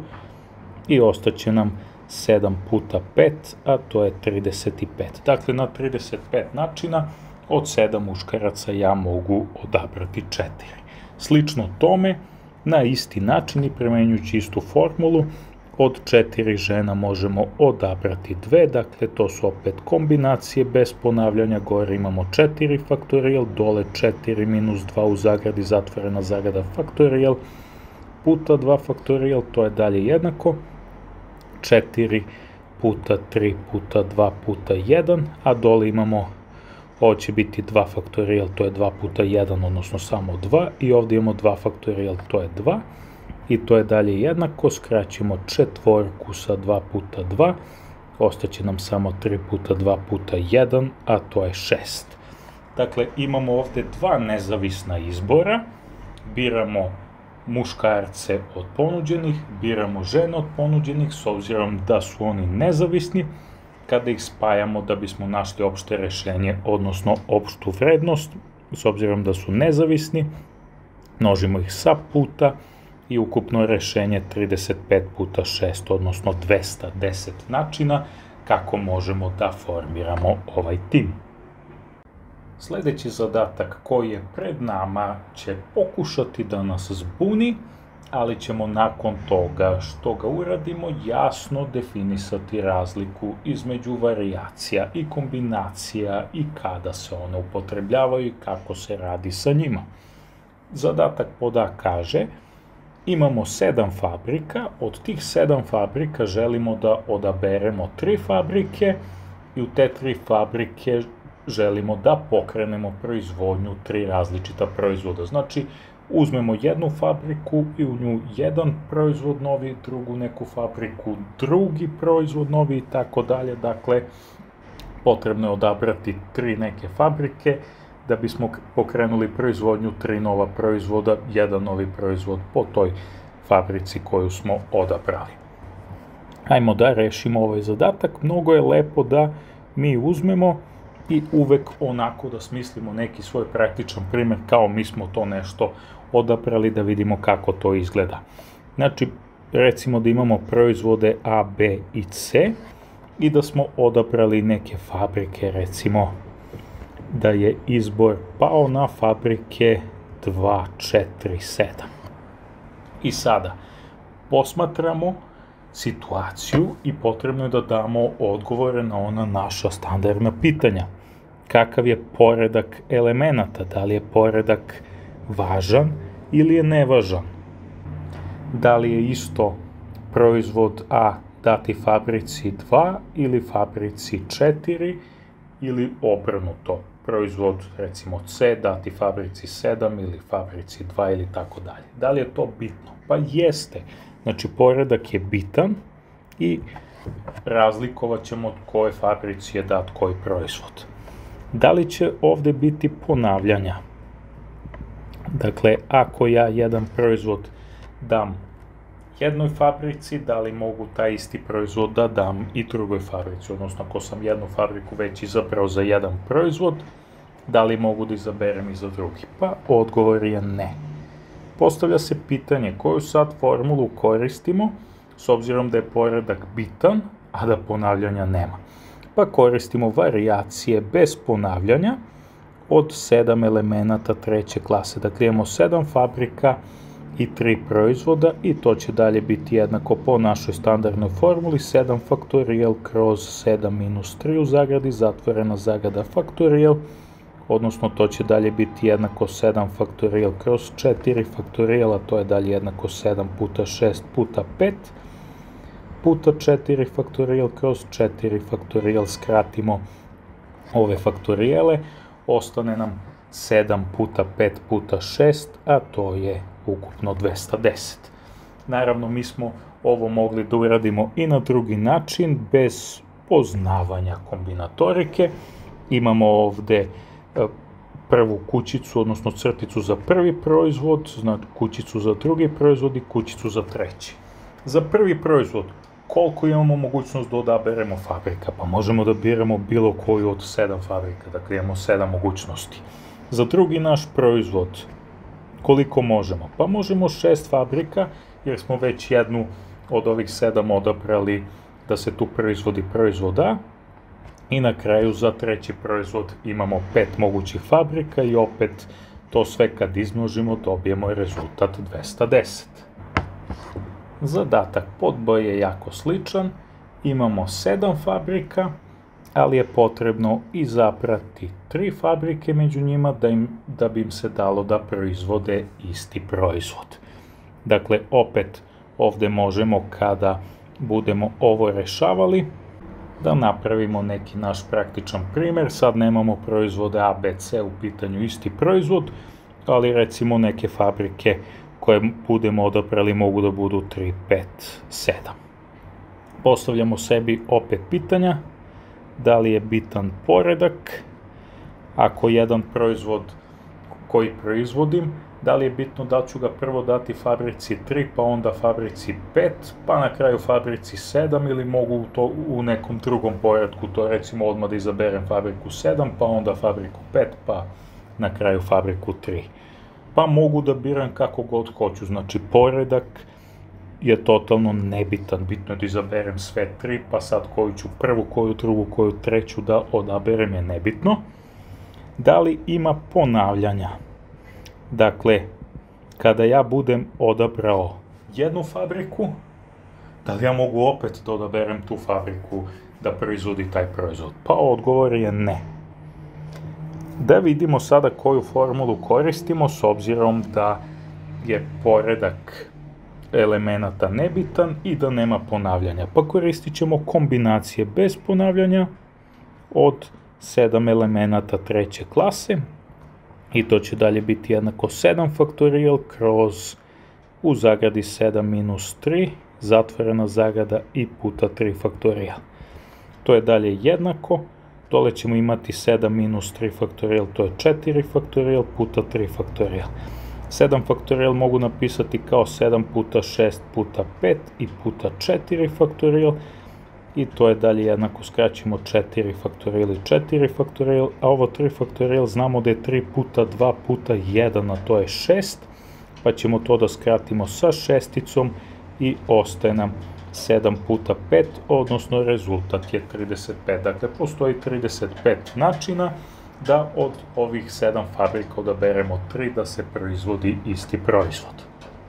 i ostaće nam sedam puta pet, a to je trideset pet. Dakle, na trideset pet načina od sedam muškaraca ja mogu odabrati četiri. Slično tome, na isti način i primenjujući istu formulu, od četiri žena možemo odabrati dve, dakle to su opet kombinacije bez ponavljanja, gore imamo četiri faktorijal, dole četiri minus dva u zagradi, zatvorena zagrada faktorijal, puta dva faktorijal, to je dalje jednako, četiri puta tri puta dva puta jedan, a dole imamo, ovo će biti dva faktorijal, to je dva puta jedan, odnosno samo dva, i ovdje imamo dva faktorijal, to je dva, i to je dalje jednako, skraćimo četvorku sa dva puta dva, ostaće nam samo tri puta dva puta jedan, a to je šest. Dakle, imamo ovdje dva nezavisna izbora, biramo muškarce od ponuđenih, biramo žene od ponuđenih, s obzirom da su oni nezavisni. Kada ih spajamo da bismo našli opšte rešenje, odnosno opštu vrednost, s obzirom da su nezavisni, množimo ih sa puta i ukupno rešenje trideset pet puta šest, odnosno dvesta deset načina kako možemo da formiramo ovaj tim. Sljedeći zadatak koji je pred nama će pokušati da nas zbuni, ali ćemo nakon toga što ga uradimo jasno definisati razliku između varijacija i kombinacija i kada se one upotrebljavaju i kako se radi sa njima. Zadatak pod A kaže: imamo sedam fabrika, od tih sedam fabrika želimo da odaberemo tri fabrike i u te tri fabrike želimo da pokrenemo proizvodnju tri različita proizvoda. Znači, uzmemo jednu fabriku i u nju jedan proizvod novi, drugu neku fabriku, drugi proizvod novi i tako dalje. Dakle, potrebno je odabrati tri neke fabrike da bismo pokrenuli proizvodnju tri nova proizvoda, jedan novi proizvod po toj fabrici koju smo odabrali. Ajmo da rešimo ovaj zadatak. Mnogo je lepo da mi uzmemo i uvek onako da smislimo neki svoj praktičan primjer kao mi smo to nešto odabrali, da vidimo kako to izgleda. Znači, recimo da imamo proizvode A, B i C i da smo odabrali neke fabrike, recimo da je izbor pao na fabrike dva, četiri, sedam. I sada posmatramo situaciju i potrebno je da damo odgovore na ona naša standardna pitanja. Kakav je poredak elemenata? Da li je poredak važan ili je nevažan? Da li je isto proizvod A dati fabrici dva ili fabrici četiri ili obrnuto? Proizvod, recimo C, dati fabrici sedam ili fabrici dva ili tako dalje. Da li je to bitno? Pa jeste. Znači, poredak je bitan i razlikovat ćemo od koje fabrici je dat koji proizvod. Da li će ovde biti ponavljanja? Dakle, ako ja jedan proizvod dam jednoj fabrici, da li mogu taj isti proizvod da dam i drugoj fabrici? Odnosno, ako sam jednu fabriku već izabrao za jedan proizvod, da li mogu da izaberem i za drugi? Pa odgovor je ne. Postavlja se pitanje koju sad formulu koristimo, s obzirom da je poredak bitan, a da ponavljanja nema. Pa koristimo varijacije bez ponavljanja od sedam elemenata treće klase. Dakle, imamo sedam fabrika i tri proizvoda i to će dalje biti jednako po našoj standardnoj formuli sedam faktorijal kroz sedam minus tri u zagradi, zatvorena zagrada faktorijal, odnosno to će dalje biti jednako sedam faktorijal kroz četiri faktorijal, a to je dalje jednako sedam puta šest puta pet, puta četiri faktorijal kroz četiri faktorijal, skratimo ove faktorijale, ostane nam sedam puta pet puta šest, a to je ukupno dvesta deset. Naravno, mi smo ovo mogli da uradimo i na drugi način, bez poznavanja kombinatorike. Imamo ovde prvu kućicu, odnosno crticu za prvi proizvod, znači kućicu za drugi proizvod i kućicu za treći. Za prvi proizvod, koliko imamo mogućnost da odaberemo fabrika? Pa možemo da biramo bilo koju od sedam fabrika, dakle imamo sedam mogućnosti. Za drugi naš proizvod, koliko možemo? Pa možemo šest fabrika, jer smo već jednu od ovih sedam odabrali da se tu proizvodi proizvod A. I na kraju za treći proizvod imamo pet mogućih fabrika i opet to sve kad izmnožimo dobijemo rezultat dvesta deset. Zadatak pod B je jako sličan, imamo sedam fabrika, ali je potrebno izabrati tri fabrike među njima da, im, da bi im se dalo da proizvode isti proizvod. Dakle, opet ovdje možemo, kada budemo ovo rešavali, da napravimo neki naš praktičan primjer. Sad nemamo proizvode A, B, C u pitanju isti proizvod, ali recimo neke fabrike koje budemo odabrali mogu da budu tri, pet, sedam. Postavljamo sebi opet pitanja, da li je bitan poredak, ako jedan proizvod koji proizvodim, da li je bitno da ću ga prvo dati fabrici tri, pa onda fabrici pet, pa na kraju fabrici sedam, ili mogu to u nekom drugom poredku, to recimo odmah da izaberem fabriku sedam, pa onda fabriku pet, pa na kraju fabriku tri. Pa mogu da biram kako god hoću, znači poredak je totalno nebitan, bitno je da izaberem sve tri, pa sad koju ću prvu, koju drugu, koju treću da odaberem je nebitno. Da li ima ponavljanja? Dakle, kada ja budem odabrao jednu fabriku, da li ja mogu opet da odaberem tu fabriku da proizvodi taj proizvod? Pa odgovor je ne. Da vidimo sada koju formulu koristimo, s obzirom da je poredak elemenata nebitan i da nema ponavljanja. Pa koristit ćemo kombinacije bez ponavljanja od sedam elemenata treće klase, i to će dalje biti jednako sedam faktorijal kroz u zagradi sedam minus tri, zatvorena zagrada i puta tri faktorijal. To je dalje jednako, dole ćemo imati sedam minus tri faktorijal, to je četiri faktorijal puta tri faktorijal. sedam faktorijal mogu napisati kao sedam puta šest puta pet i puta četiri faktorijal, i to je dalje jednako, skraćimo četiri faktorijal i četiri faktorijal, a ovo tri faktorijal znamo da je tri puta dva puta jedan, a to je šest, pa ćemo to da skratimo sa šesticom i ostaje nam sedam puta pet, odnosno rezultat je trideset pet. Dakle, postoji trideset pet načina da od ovih sedam fabrika odaberemo tri da se proizvodi isti proizvod.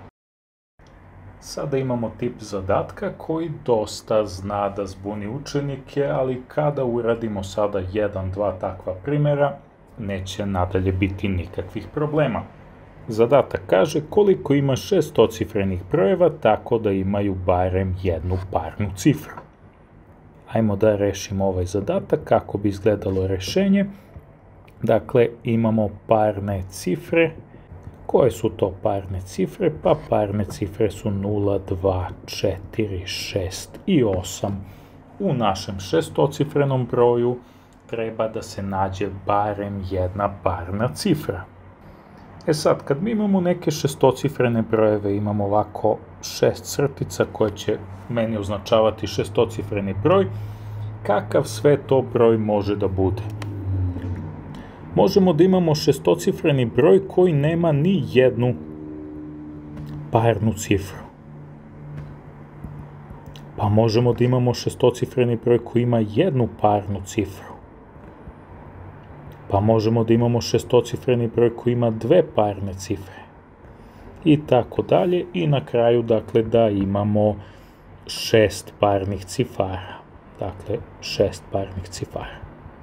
Sada imamo tip zadatka koji dosta zna da zbuni učenike, ali kada uradimo sada jedan, dva takva primjera, neće nadalje biti nikakvih problema. Zadatak kaže koliko ima šestocifrenih brojeva tako da imaju barem jednu parnu cifru. Ajmo da rešimo ovaj zadatak, kako bi izgledalo rešenje. Dakle, imamo parne cifre. Koje su to parne cifre? Pa parne cifre su nula, dva, četiri, šest i osam. U našem šestocifrenom broju treba da se nađe barem jedna parna cifra. E sad, kad mi imamo neke šestocifrene brojeve, imamo ovako šest crtica koje će meni označavati šestocifreni broj, kakav sve to broj može da bude? Možemo da imamo šestocifreni broj koji nema ni jednu parnu cifru. Pa možemo da imamo šestocifreni broj koji ima jednu parnu cifru. Pa možemo da imamo šestocifreni broj koji ima dve parne cifre. I tako dalje. I na kraju, dakle, da imamo šest parnih cifara. Dakle, šest parnih cifara.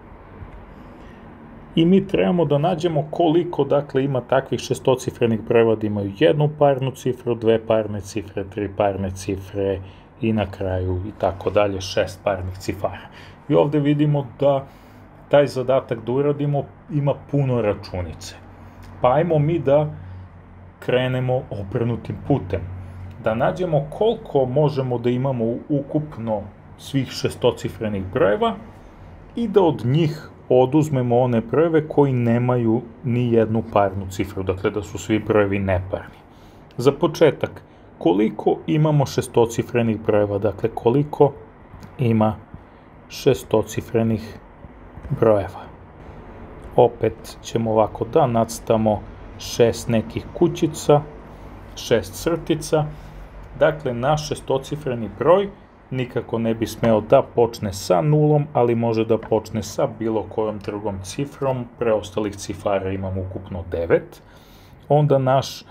I mi trebamo da nađemo koliko, dakle, ima takvih šestocifrenih brojeva da imaju jednu parnu cifru, dve parne cifre, tri parne cifre i na kraju i tako dalje šest parnih cifara. I ovdje vidimo da taj zadatak da uradimo ima puno računice. Pa ajmo mi da krenemo obrnutim putem. Da nađemo koliko možemo da imamo ukupno svih šestocifrenih brojeva i da od njih oduzmemo one brojeve koji nemaju ni jednu parnu cifru, dakle da su svi brojevi neparni. Za početak, koliko imamo šestocifrenih brojeva, dakle koliko ima šestocifrenih brojeva. Opet ćemo ovako da nacrtamo šest nekih kućica, šest crtica, dakle naš šestocifreni broj nikako ne bi smeo da počne sa nulom, ali može da počne sa bilo kojom drugom cifrom, preostalih cifara imamo ukupno devet. Onda naš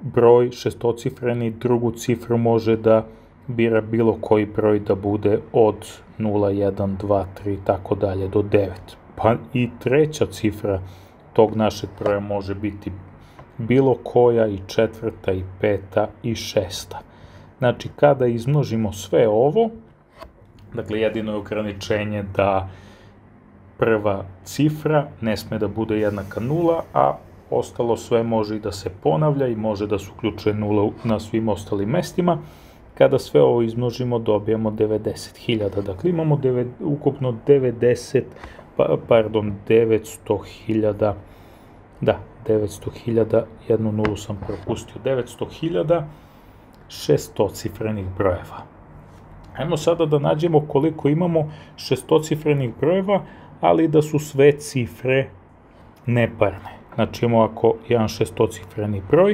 broj šestocifreni, drugu cifru može da bira bilo koji broj da bude od nula, jedan, dva, tri, tako dalje do devet. Pa i treća cifra tog našeg broja može biti bilo koja, i četvrta, i peta, i šesta. Znači, kada izmnožimo sve ovo, dakle, jedino je ograničenje da prva cifra ne sme da bude jednaka nula, a ostalo sve može i da se ponavlja i može da se uključuje nula na svim ostalim mestima. Kada sve ovo izmnožimo, dobijamo devedeset hiljada. Dakle, imamo ukupno devedeset, pardon, devetsto hiljada, da, devetsto hiljada, jednu nulu sam propustio, devetsto hiljada šestocifrenih brojeva. Ajmo sada da nađemo koliko imamo šestocifrenih brojeva, ali da su sve cifre neparne. Znači, imamo ovako jedan šestocifreni broj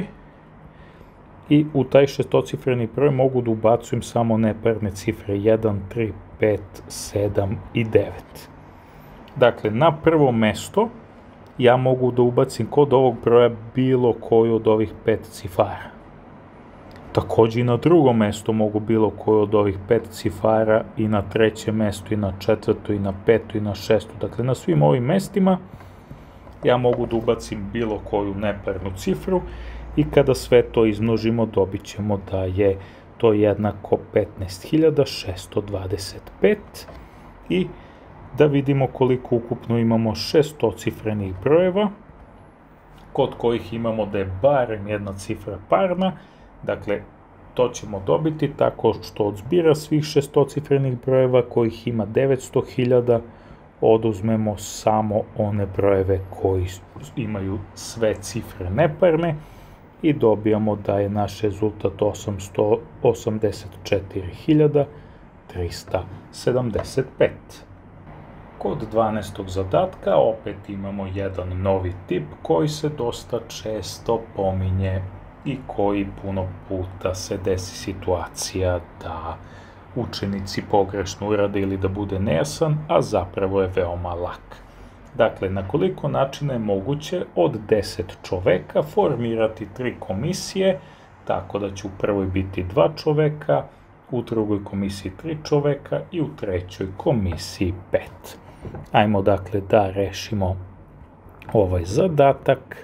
i u taj šestocifreni broj mogu da ubacujem samo neparne cifre jedan, tri, pet, sedam i devet. Dakle, na prvo mesto ja mogu da ubacim kod ovog broja bilo koju od ovih pet cifara. Takođe i na drugo mesto mogu bilo koju od ovih pet cifara, i na treće mesto, i na četvrto, i na peto, i na šesto. Dakle, na svim ovim mestima ja mogu da ubacim bilo koju neparnu cifru i kada sve to izmnožimo dobit ćemo da je to jednako petnaest hiljada šesto dvadeset pet i da vidimo koliko ukupno imamo šestocifrenih brojeva kod kojih imamo da je barem jedna cifra parna. Dakle, to ćemo dobiti tako što od zbira svih šestocifrenih brojeva, kojih ima devetsto hiljada, oduzmemo samo one brojeve koji imaju sve cifre neparne i dobijamo da je naš rezultat osamsto osamdeset četiri hiljade trista sedamdeset pet. Kod dvanaestog zadatka opet imamo jedan novi tip koji se dosta često pominje i koji puno puta se desi situacija da učenici pogrešno urade ili da bude nejasan, a zapravo je veoma lak. Dakle, na koliko načina je moguće od deset čoveka formirati tri komisije, tako da će u prvoj biti dva čoveka, u drugoj komisiji tri čoveka i u trećoj komisiji pet. Ajmo dakle da rešimo ovaj zadatak,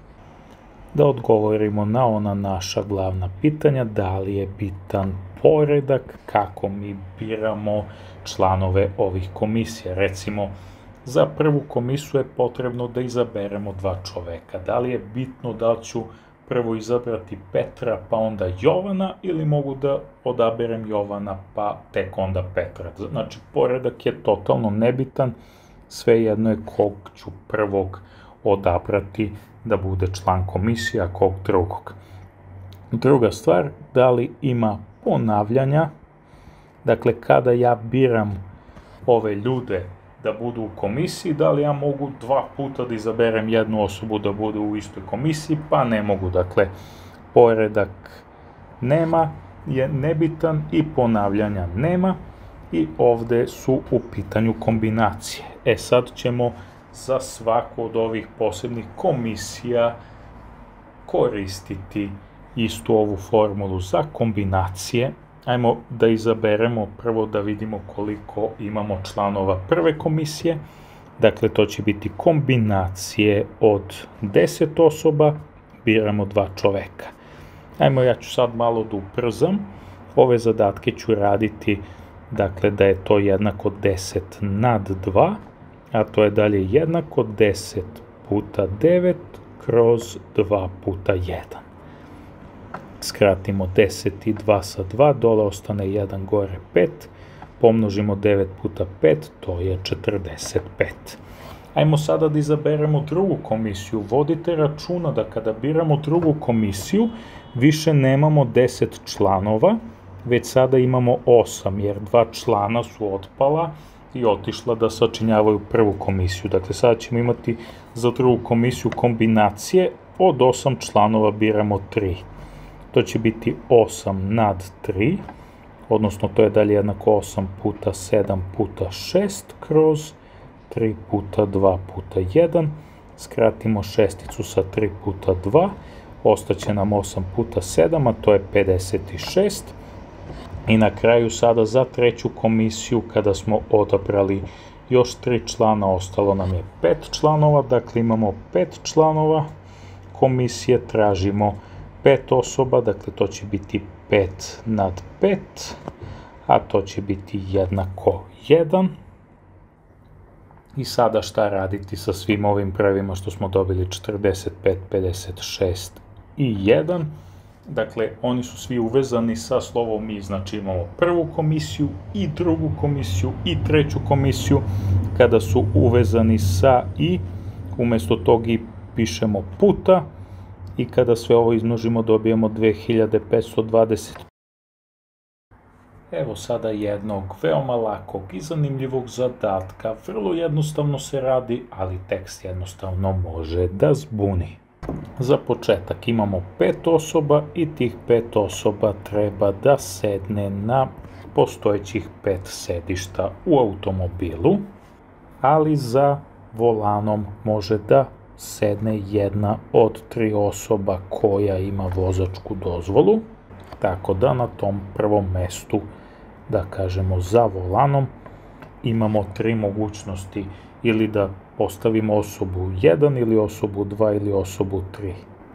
da odgovorimo na ona naša glavna pitanja, da li je bitan poredak, kako mi biramo članove ovih komisija. Recimo, za prvu komisiju je potrebno da izaberemo dva čoveka. Da li je bitno da ću prvo izabrati Petra pa onda Jovana, ili mogu da odaberem Jovana pa tek onda Petra? Znači, poredak je totalno nebitan, svejedno je kog ću prvog odabrati da bude član komisije, a kog drugog. Druga stvar, da li ima ponavljanja, dakle kada ja biram ove ljude da budu u komisiji, da li ja mogu dva puta da izaberem jednu osobu da bude u istoj komisiji, pa ne mogu. Dakle, poredak nema, je nebitan i ponavljanja nema i ovde su u pitanju kombinacije. E sad ćemo za svaku od ovih posebnih komisija koristiti istu ovu formulu za kombinacije. Ajmo da izaberemo prvo da vidimo koliko imamo članova prve komisije. Dakle, to će biti kombinacije od deset osoba, biramo dva čoveka. Ajmo, ja ću sad malo da ubrzam. Ove zadatke ću raditi, dakle, da je to jednako deset nad dva, a to je dalje jednako deset puta devet kroz dva puta jedan. Skratimo deset i dva sa dva, dole ostane jedan, gore pet, pomnožimo devet puta pet, to je četrdeset pet. Ajmo sada da izaberemo drugu komisiju. Vodite računa da kada biramo drugu komisiju, više nemamo deset članova, već sada imamo osam, jer dva člana su otpala i otišla da sačinjavaju prvu komisiju. Dakle, sada ćemo imati za drugu komisiju kombinacije, od osam članova biramo tri. To će biti osam nad tri, odnosno to je dalje jednako osam puta sedam puta šest kroz tri puta dva puta jedan. Skratimo šesticu sa tri puta dva, ostaće nam osam puta sedam, a to je pedeset šest. I na kraju sada za treću komisiju, kada smo odabrali još tri člana, ostalo nam je pet članova, dakle imamo pet članova komisije, tražimo pet osoba, dakle to će biti pet nad pet, a to će biti jednako jedan. I sada šta raditi sa svim ovim brojevima što smo dobili, četrdeset pet, pedeset šest i jedan. Dakle, oni su svi uvezani sa slovom i, znači imamo prvu komisiju i drugu komisiju i treću komisiju. Kada su uvezani sa i, umjesto tog i pišemo puta i kada sve ovo izmnožimo dobijemo dve hiljade petsto dvadeset. Evo sada jednog veoma lakog i zanimljivog zadatka. Vrlo jednostavno se radi, ali tekst jednostavno može da zbuni. Za početak imamo pet osoba i tih pet osoba treba da sedne na postojećih pet sedišta u automobilu, ali za volanom može da sedne jedna od tri osoba koja ima vozačku dozvolu, tako da na tom prvom mestu, da kažemo za volanom, imamo tri mogućnosti, ili da postavimo osobu jedan ili osobu dva ili osobu tri.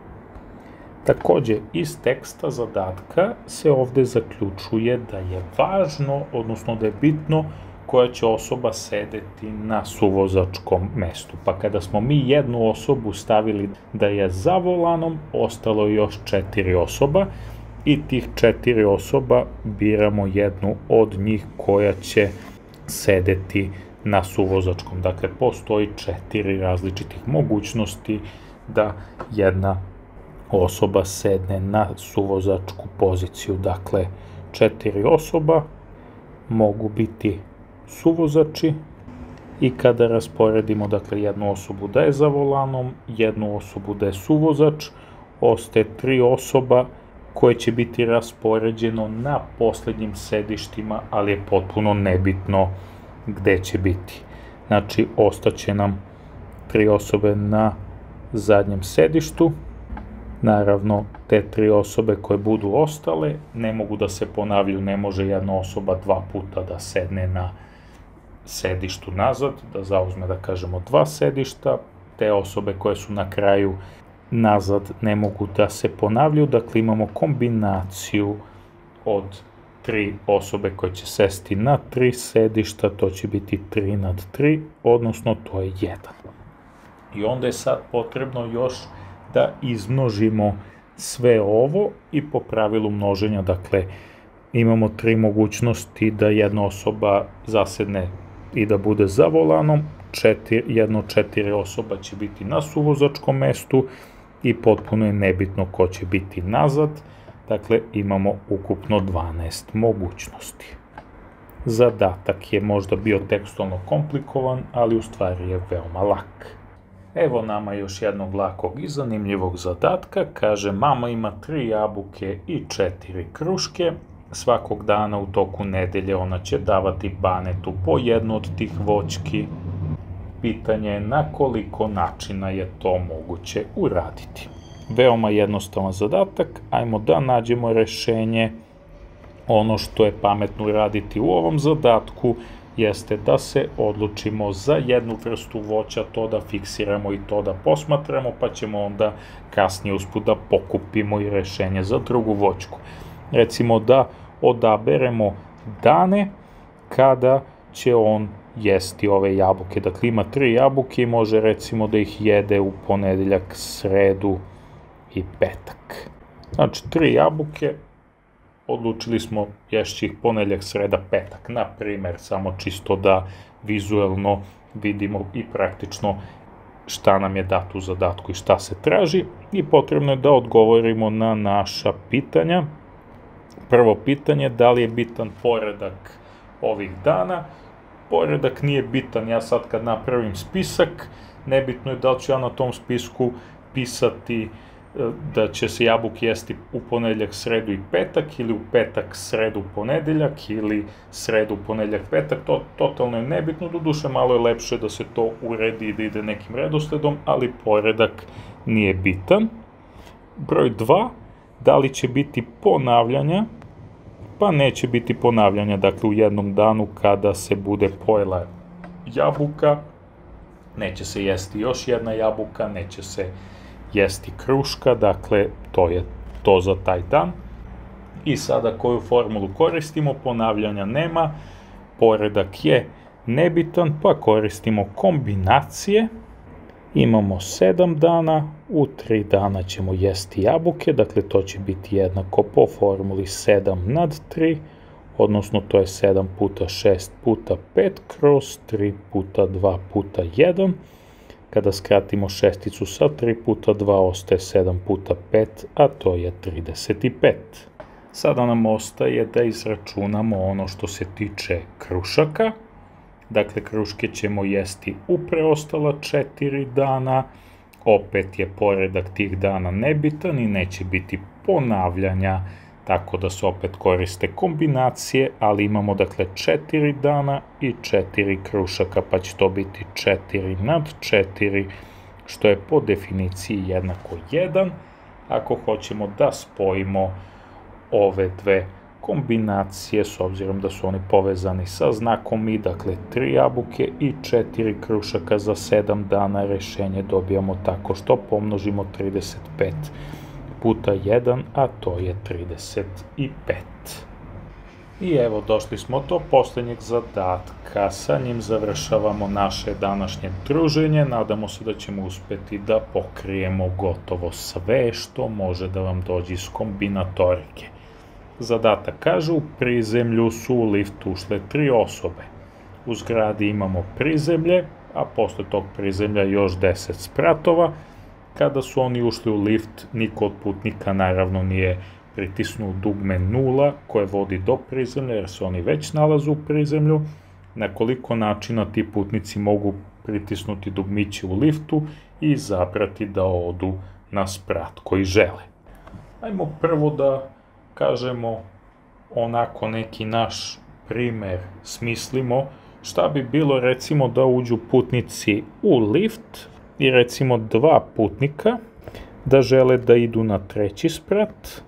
Takođe, iz teksta zadatka se ovde zaključuje da je važno, odnosno da je bitno koja će osoba sedeti na suvozačkom mestu. Pa kada smo mi jednu osobu stavili da je za volanom, ostalo je još četiri osoba i tih četiri osoba biramo jednu od njih koja će sedeti na suvozačkom. Dakle, postoji četiri različitih mogućnosti da jedna osoba sedne na suvozačku poziciju. Dakle, četiri osoba mogu biti suvozači i kada rasporedimo, dakle, jednu osobu da je za volanom, jednu osobu da je suvozač, ostaje tri osoba koje će biti raspoređeno na poslednjim sedištima, ali je potpuno nebitno gde će biti. Znači, ostaće nam tri osobe na zadnjem sedištu. Naravno, te tri osobe koje budu ostale ne mogu da se ponavljaju, ne može jedna osoba dva puta da sedne na sedištu nazad, da zauzme, da kažemo, dva sedišta. Te osobe koje su na kraju nazad ne mogu da se ponavljaju, dakle imamo kombinaciju od tri osobe koje će sesti na tri sedišta, to će biti tri nad tri, odnosno to je jedan. I onda je sad potrebno još da izmnožimo sve ovo i po pravilu množenja, dakle imamo tri mogućnosti da jedna osoba zasedne i da bude za volanom, četiri, jedno četiri osoba će biti na suvozačkom mestu i potpuno je nebitno ko će biti nazad. Dakle, imamo ukupno dvanaest mogućnosti. Zadatak je možda bio tekstualno komplikovan, ali u stvari je veoma lak. Evo nama još jednog lakog i zanimljivog zadatka. Kaže, mama ima tri jabuke i četiri kruške. Svakog dana u toku nedelje ona će davati Banetu po jednu od tih voćki. Pitanje je na koliko načina je to moguće uraditi. Veoma jednostavan zadatak, ajmo da nađemo rešenje. Ono što je pametno uraditi u ovom zadatku jeste da se odlučimo za jednu vrstu voća, to da fiksiramo i to da posmatramo, pa ćemo onda kasnije usput da pokupimo i rešenje za drugu voćku. Recimo da odaberemo dane kada će on jesti ove jabuke. Dakle, ima tri jabuke i može recimo da ih jede u ponedeljak, sredu i petak. Znači, tri jabuke, odlučili smo ješći ih ponedeljak, sreda, petak, na primer, samo čisto da vizuelno vidimo i praktično šta nam je dato u zadatku i šta se traži, i potrebno je da odgovorimo na naša pitanja. Prvo pitanje, da li je bitan poredak ovih dana? Poredak nije bitan, ja sad kad napravim spisak, nebitno je da li ću ja na tom spisku pisati da će se jabuke jesti u ponedeljak, sredu i petak, ili u petak, sredu, ponedeljak, ili sredu, ponedeljak, petak, to totalno je nebitno, doduše malo je lepše da se to uredi i da ide nekim redosledom, ali poredak nije bitan. Broj dva, da li će biti ponavljanja? Pa neće biti ponavljanja, dakle u jednom danu kada se bude pojela jabuka, neće se jesti još jedna jabuka, neće se jesti kruška, dakle to je to za taj dan. I sada koju formulu koristimo? Ponavljanja nema, poredak je nebitan, pa koristimo kombinacije. Imamo sedam dana, u tri dana ćemo jesti jabuke, dakle to će biti jednako po formuli sedam nad tri, odnosno to je sedam puta šest puta pet kroz tri puta dva puta jedan. Kada skratimo šesticu sa tri puta dva ostaje sedam puta pet, a to je trideset pet. Sada nam ostaje da izračunamo ono što se tiče krušaka. Dakle, kruške ćemo jesti u preostala četiri dana, opet je poredak tih dana nebitan i neće biti ponavljanja, tako da se opet koriste kombinacije, ali imamo dakle četiri dana i četiri krušaka, pa će to biti četiri nad četiri, što je po definiciji jednako jedan. Ako hoćemo da spojimo ove dve kombinacije, s obzirom da su oni povezani sa znakom i, dakle tri jabuke i četiri krušaka za sedam dana, rešenje dobijamo tako što pomnožimo trideset pet puta jedan, a to je trideset pet. I evo došli smo do posljednjeg zadatka, sa njim završavamo naše današnje druženje, nadamo se da ćemo uspeti da pokrijemo gotovo sve što može da vam dođe iz kombinatorike. Zadatak kaže, u prizemlju su u lift ušle tri osobe. U zgradi imamo prizemlje, a posle tog prizemlja još deset spratova. Kada su oni ušli u lift, niko od putnika naravno nije pritisnuo dugme nula koje vodi do prizemlja, jer se oni već nalaze u prizemlju. Na koliko načina ti putnici mogu pritisnuti dugmiće u liftu i izabrati da odu na sprat koji žele. Ajmo prvo da kažemo onako neki naš primer, smislimo šta bi bilo recimo da uđu putnici u lift i recimo dva putnika da žele da idu na treći sprat,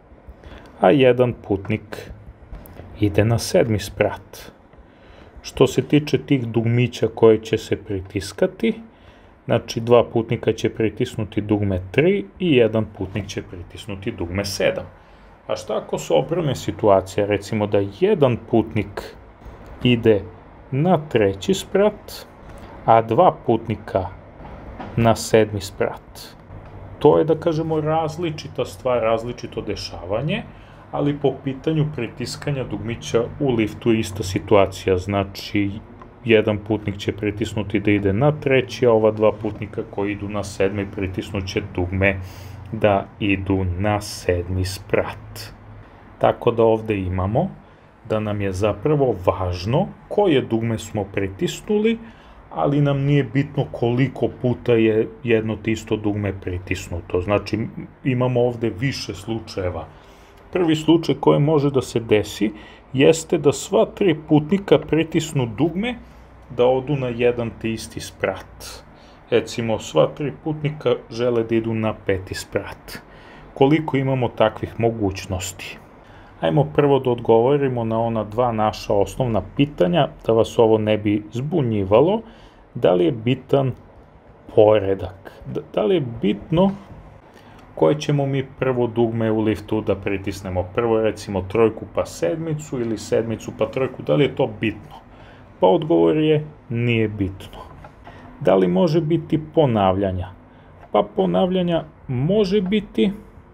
a jedan putnik ide na sedmi sprat. Što se tiče tih dugmića koje će se pritiskati, znači dva putnika će pritisnuti dugme tri i jedan putnik će pritisnuti dugme sedam. A šta ako se obrne situacija, recimo da jedan putnik ide na treći sprat, a dva putnika na sedmi sprat? To je, da kažemo, različita stvar, različito dešavanje, ali po pitanju pritiskanja dugmića u liftu je ista situacija, znači jedan putnik će pritisnuti da ide na treći, a ova dva putnika koji idu na sedmi pritisnuće dugme da idu na sedmi sprat. Tako da ovde imamo da nam je zapravo važno koje dugme smo pritisnuli, ali nam nije bitno koliko puta je jedno te isto dugme pritisnuto. Znači imamo ovde više slučajeva. Prvi slučaj koji može da se desi jeste da sva tri putnika pritisnu dugme da odu na jedan te isti sprat. Recimo, sva tri putnika žele da idu na peti sprat. Koliko imamo takvih mogućnosti? Ajmo prvo da odgovorimo na ona dva naša osnovna pitanja, da vas ovo ne bi zbunjivalo. Da li je bitan poredak? Da li je bitno koje ćemo mi prvo dugme u liftu da pritisnemo? Prvo recimo trojku pa sedmicu ili sedmicu pa trojku, da li je to bitno? Pa odgovor je nije bitno. Da li može biti ponavljanja? Pa ponavljanja može biti,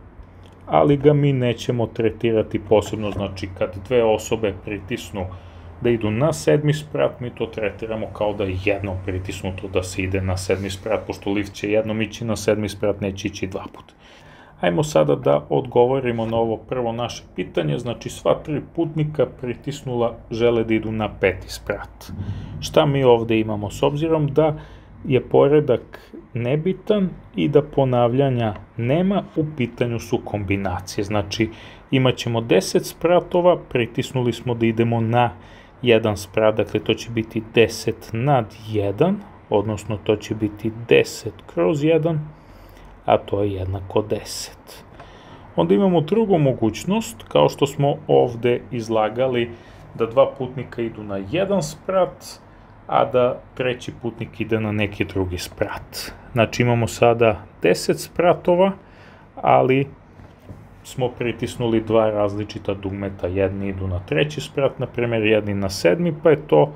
ali ga mi nećemo tretirati posebno. Znači kad dve osobe pritisnu da idu na sedmi sprat, mi to tretiramo kao da je jedno pritisnuto da se ide na sedmi sprat, pošto lift će jednom ići na sedmi sprat, neće ići dva puta. Ajmo sada da odgovorimo na ovo prvo naše pitanje, znači sva tri putnika pritisnula žele da idu na peti sprat. Šta mi ovde imamo? S obzirom da je poredak nebitan i da ponavljanja nema, u pitanju su kombinacije. Znači imat ćemo deset spratova, pritisnuli smo da idemo na jedan sprat, dakle to će biti deset nad jedan, odnosno to će biti deset kroz jedan, a to je jednako deset. Onda imamo drugu mogućnost, kao što smo ovde izlagali, da dva putnika idu na jedan sprat, a da treći putnik ide na neki drugi sprat. Znači imamo sada deset spratova, ali smo pritisnuli dva različita dugmeta, jedni idu na treći sprat, na primjer jedni na sedmi, pa je to,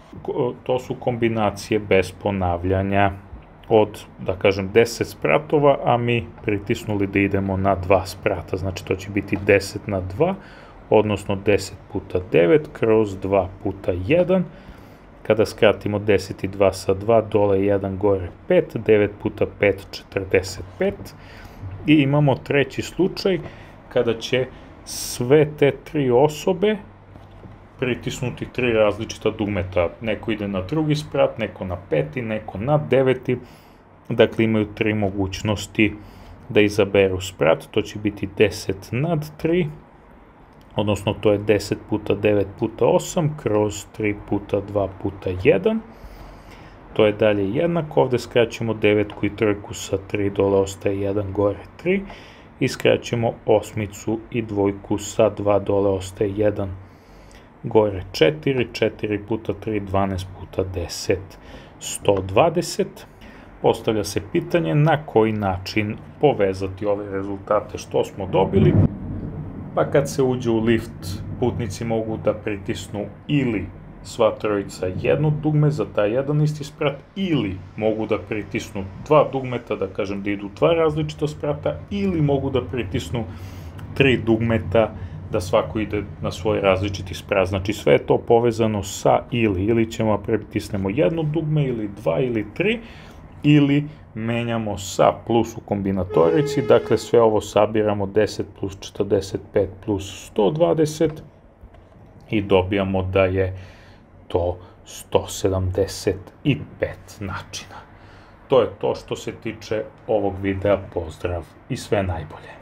to su kombinacije bez ponavljanja od, da kažem, deset spratova, a mi pritisnuli da idemo na dva sprata, znači to će biti deset na dva, odnosno deset puta devet kroz dva puta jedan, kada skratimo deset i dva sa dva, dole jedan, gore pet, devet puta pet, četrdeset pet, i imamo treći slučaj, kada će sve te tri osobe pritisnuti tri različita dugmeta. Neko ide na drugi sprat, neko na peti, neko na deveti. Dakle, imaju tri mogućnosti da izaberu sprat. To će biti deset nad tri, odnosno to je deset puta devet puta osam kroz tri puta dva puta jedan. To je dalje jednako. Ovde skraćemo devetku i trojku sa tri, dole ostaje jedan, gore tri. I skraćemo osmicu i dvojku sa dva, dole ostaje jedan, gore četiri, četiri puta tri, dvanaest puta deset, sto dvadeset. Postavlja se pitanje na koji način povezati ove rezultate što smo dobili. Pa kad se uđe u lift, putnici mogu da pritisnu ili sva trojica jedno dugme za taj jedan isti sprat, ili mogu da pritisnu dva dugmeta, da kažem da idu dva različita sprata, ili mogu da pritisnu tri dugmeta da svako ide na svoj različiti sprat. Znači sve je to povezano sa ili. Ili ćemo pritisnemo jedno dugme, ili dva, ili tri, ili menjamo sa plus u kombinatorici, dakle sve ovo sabiramo deset plus četrdeset pet plus sto dvadeset i dobijamo da je to sto sedamdeset pet načina. To je to što se tiče ovog videa, pozdrav i sve najbolje.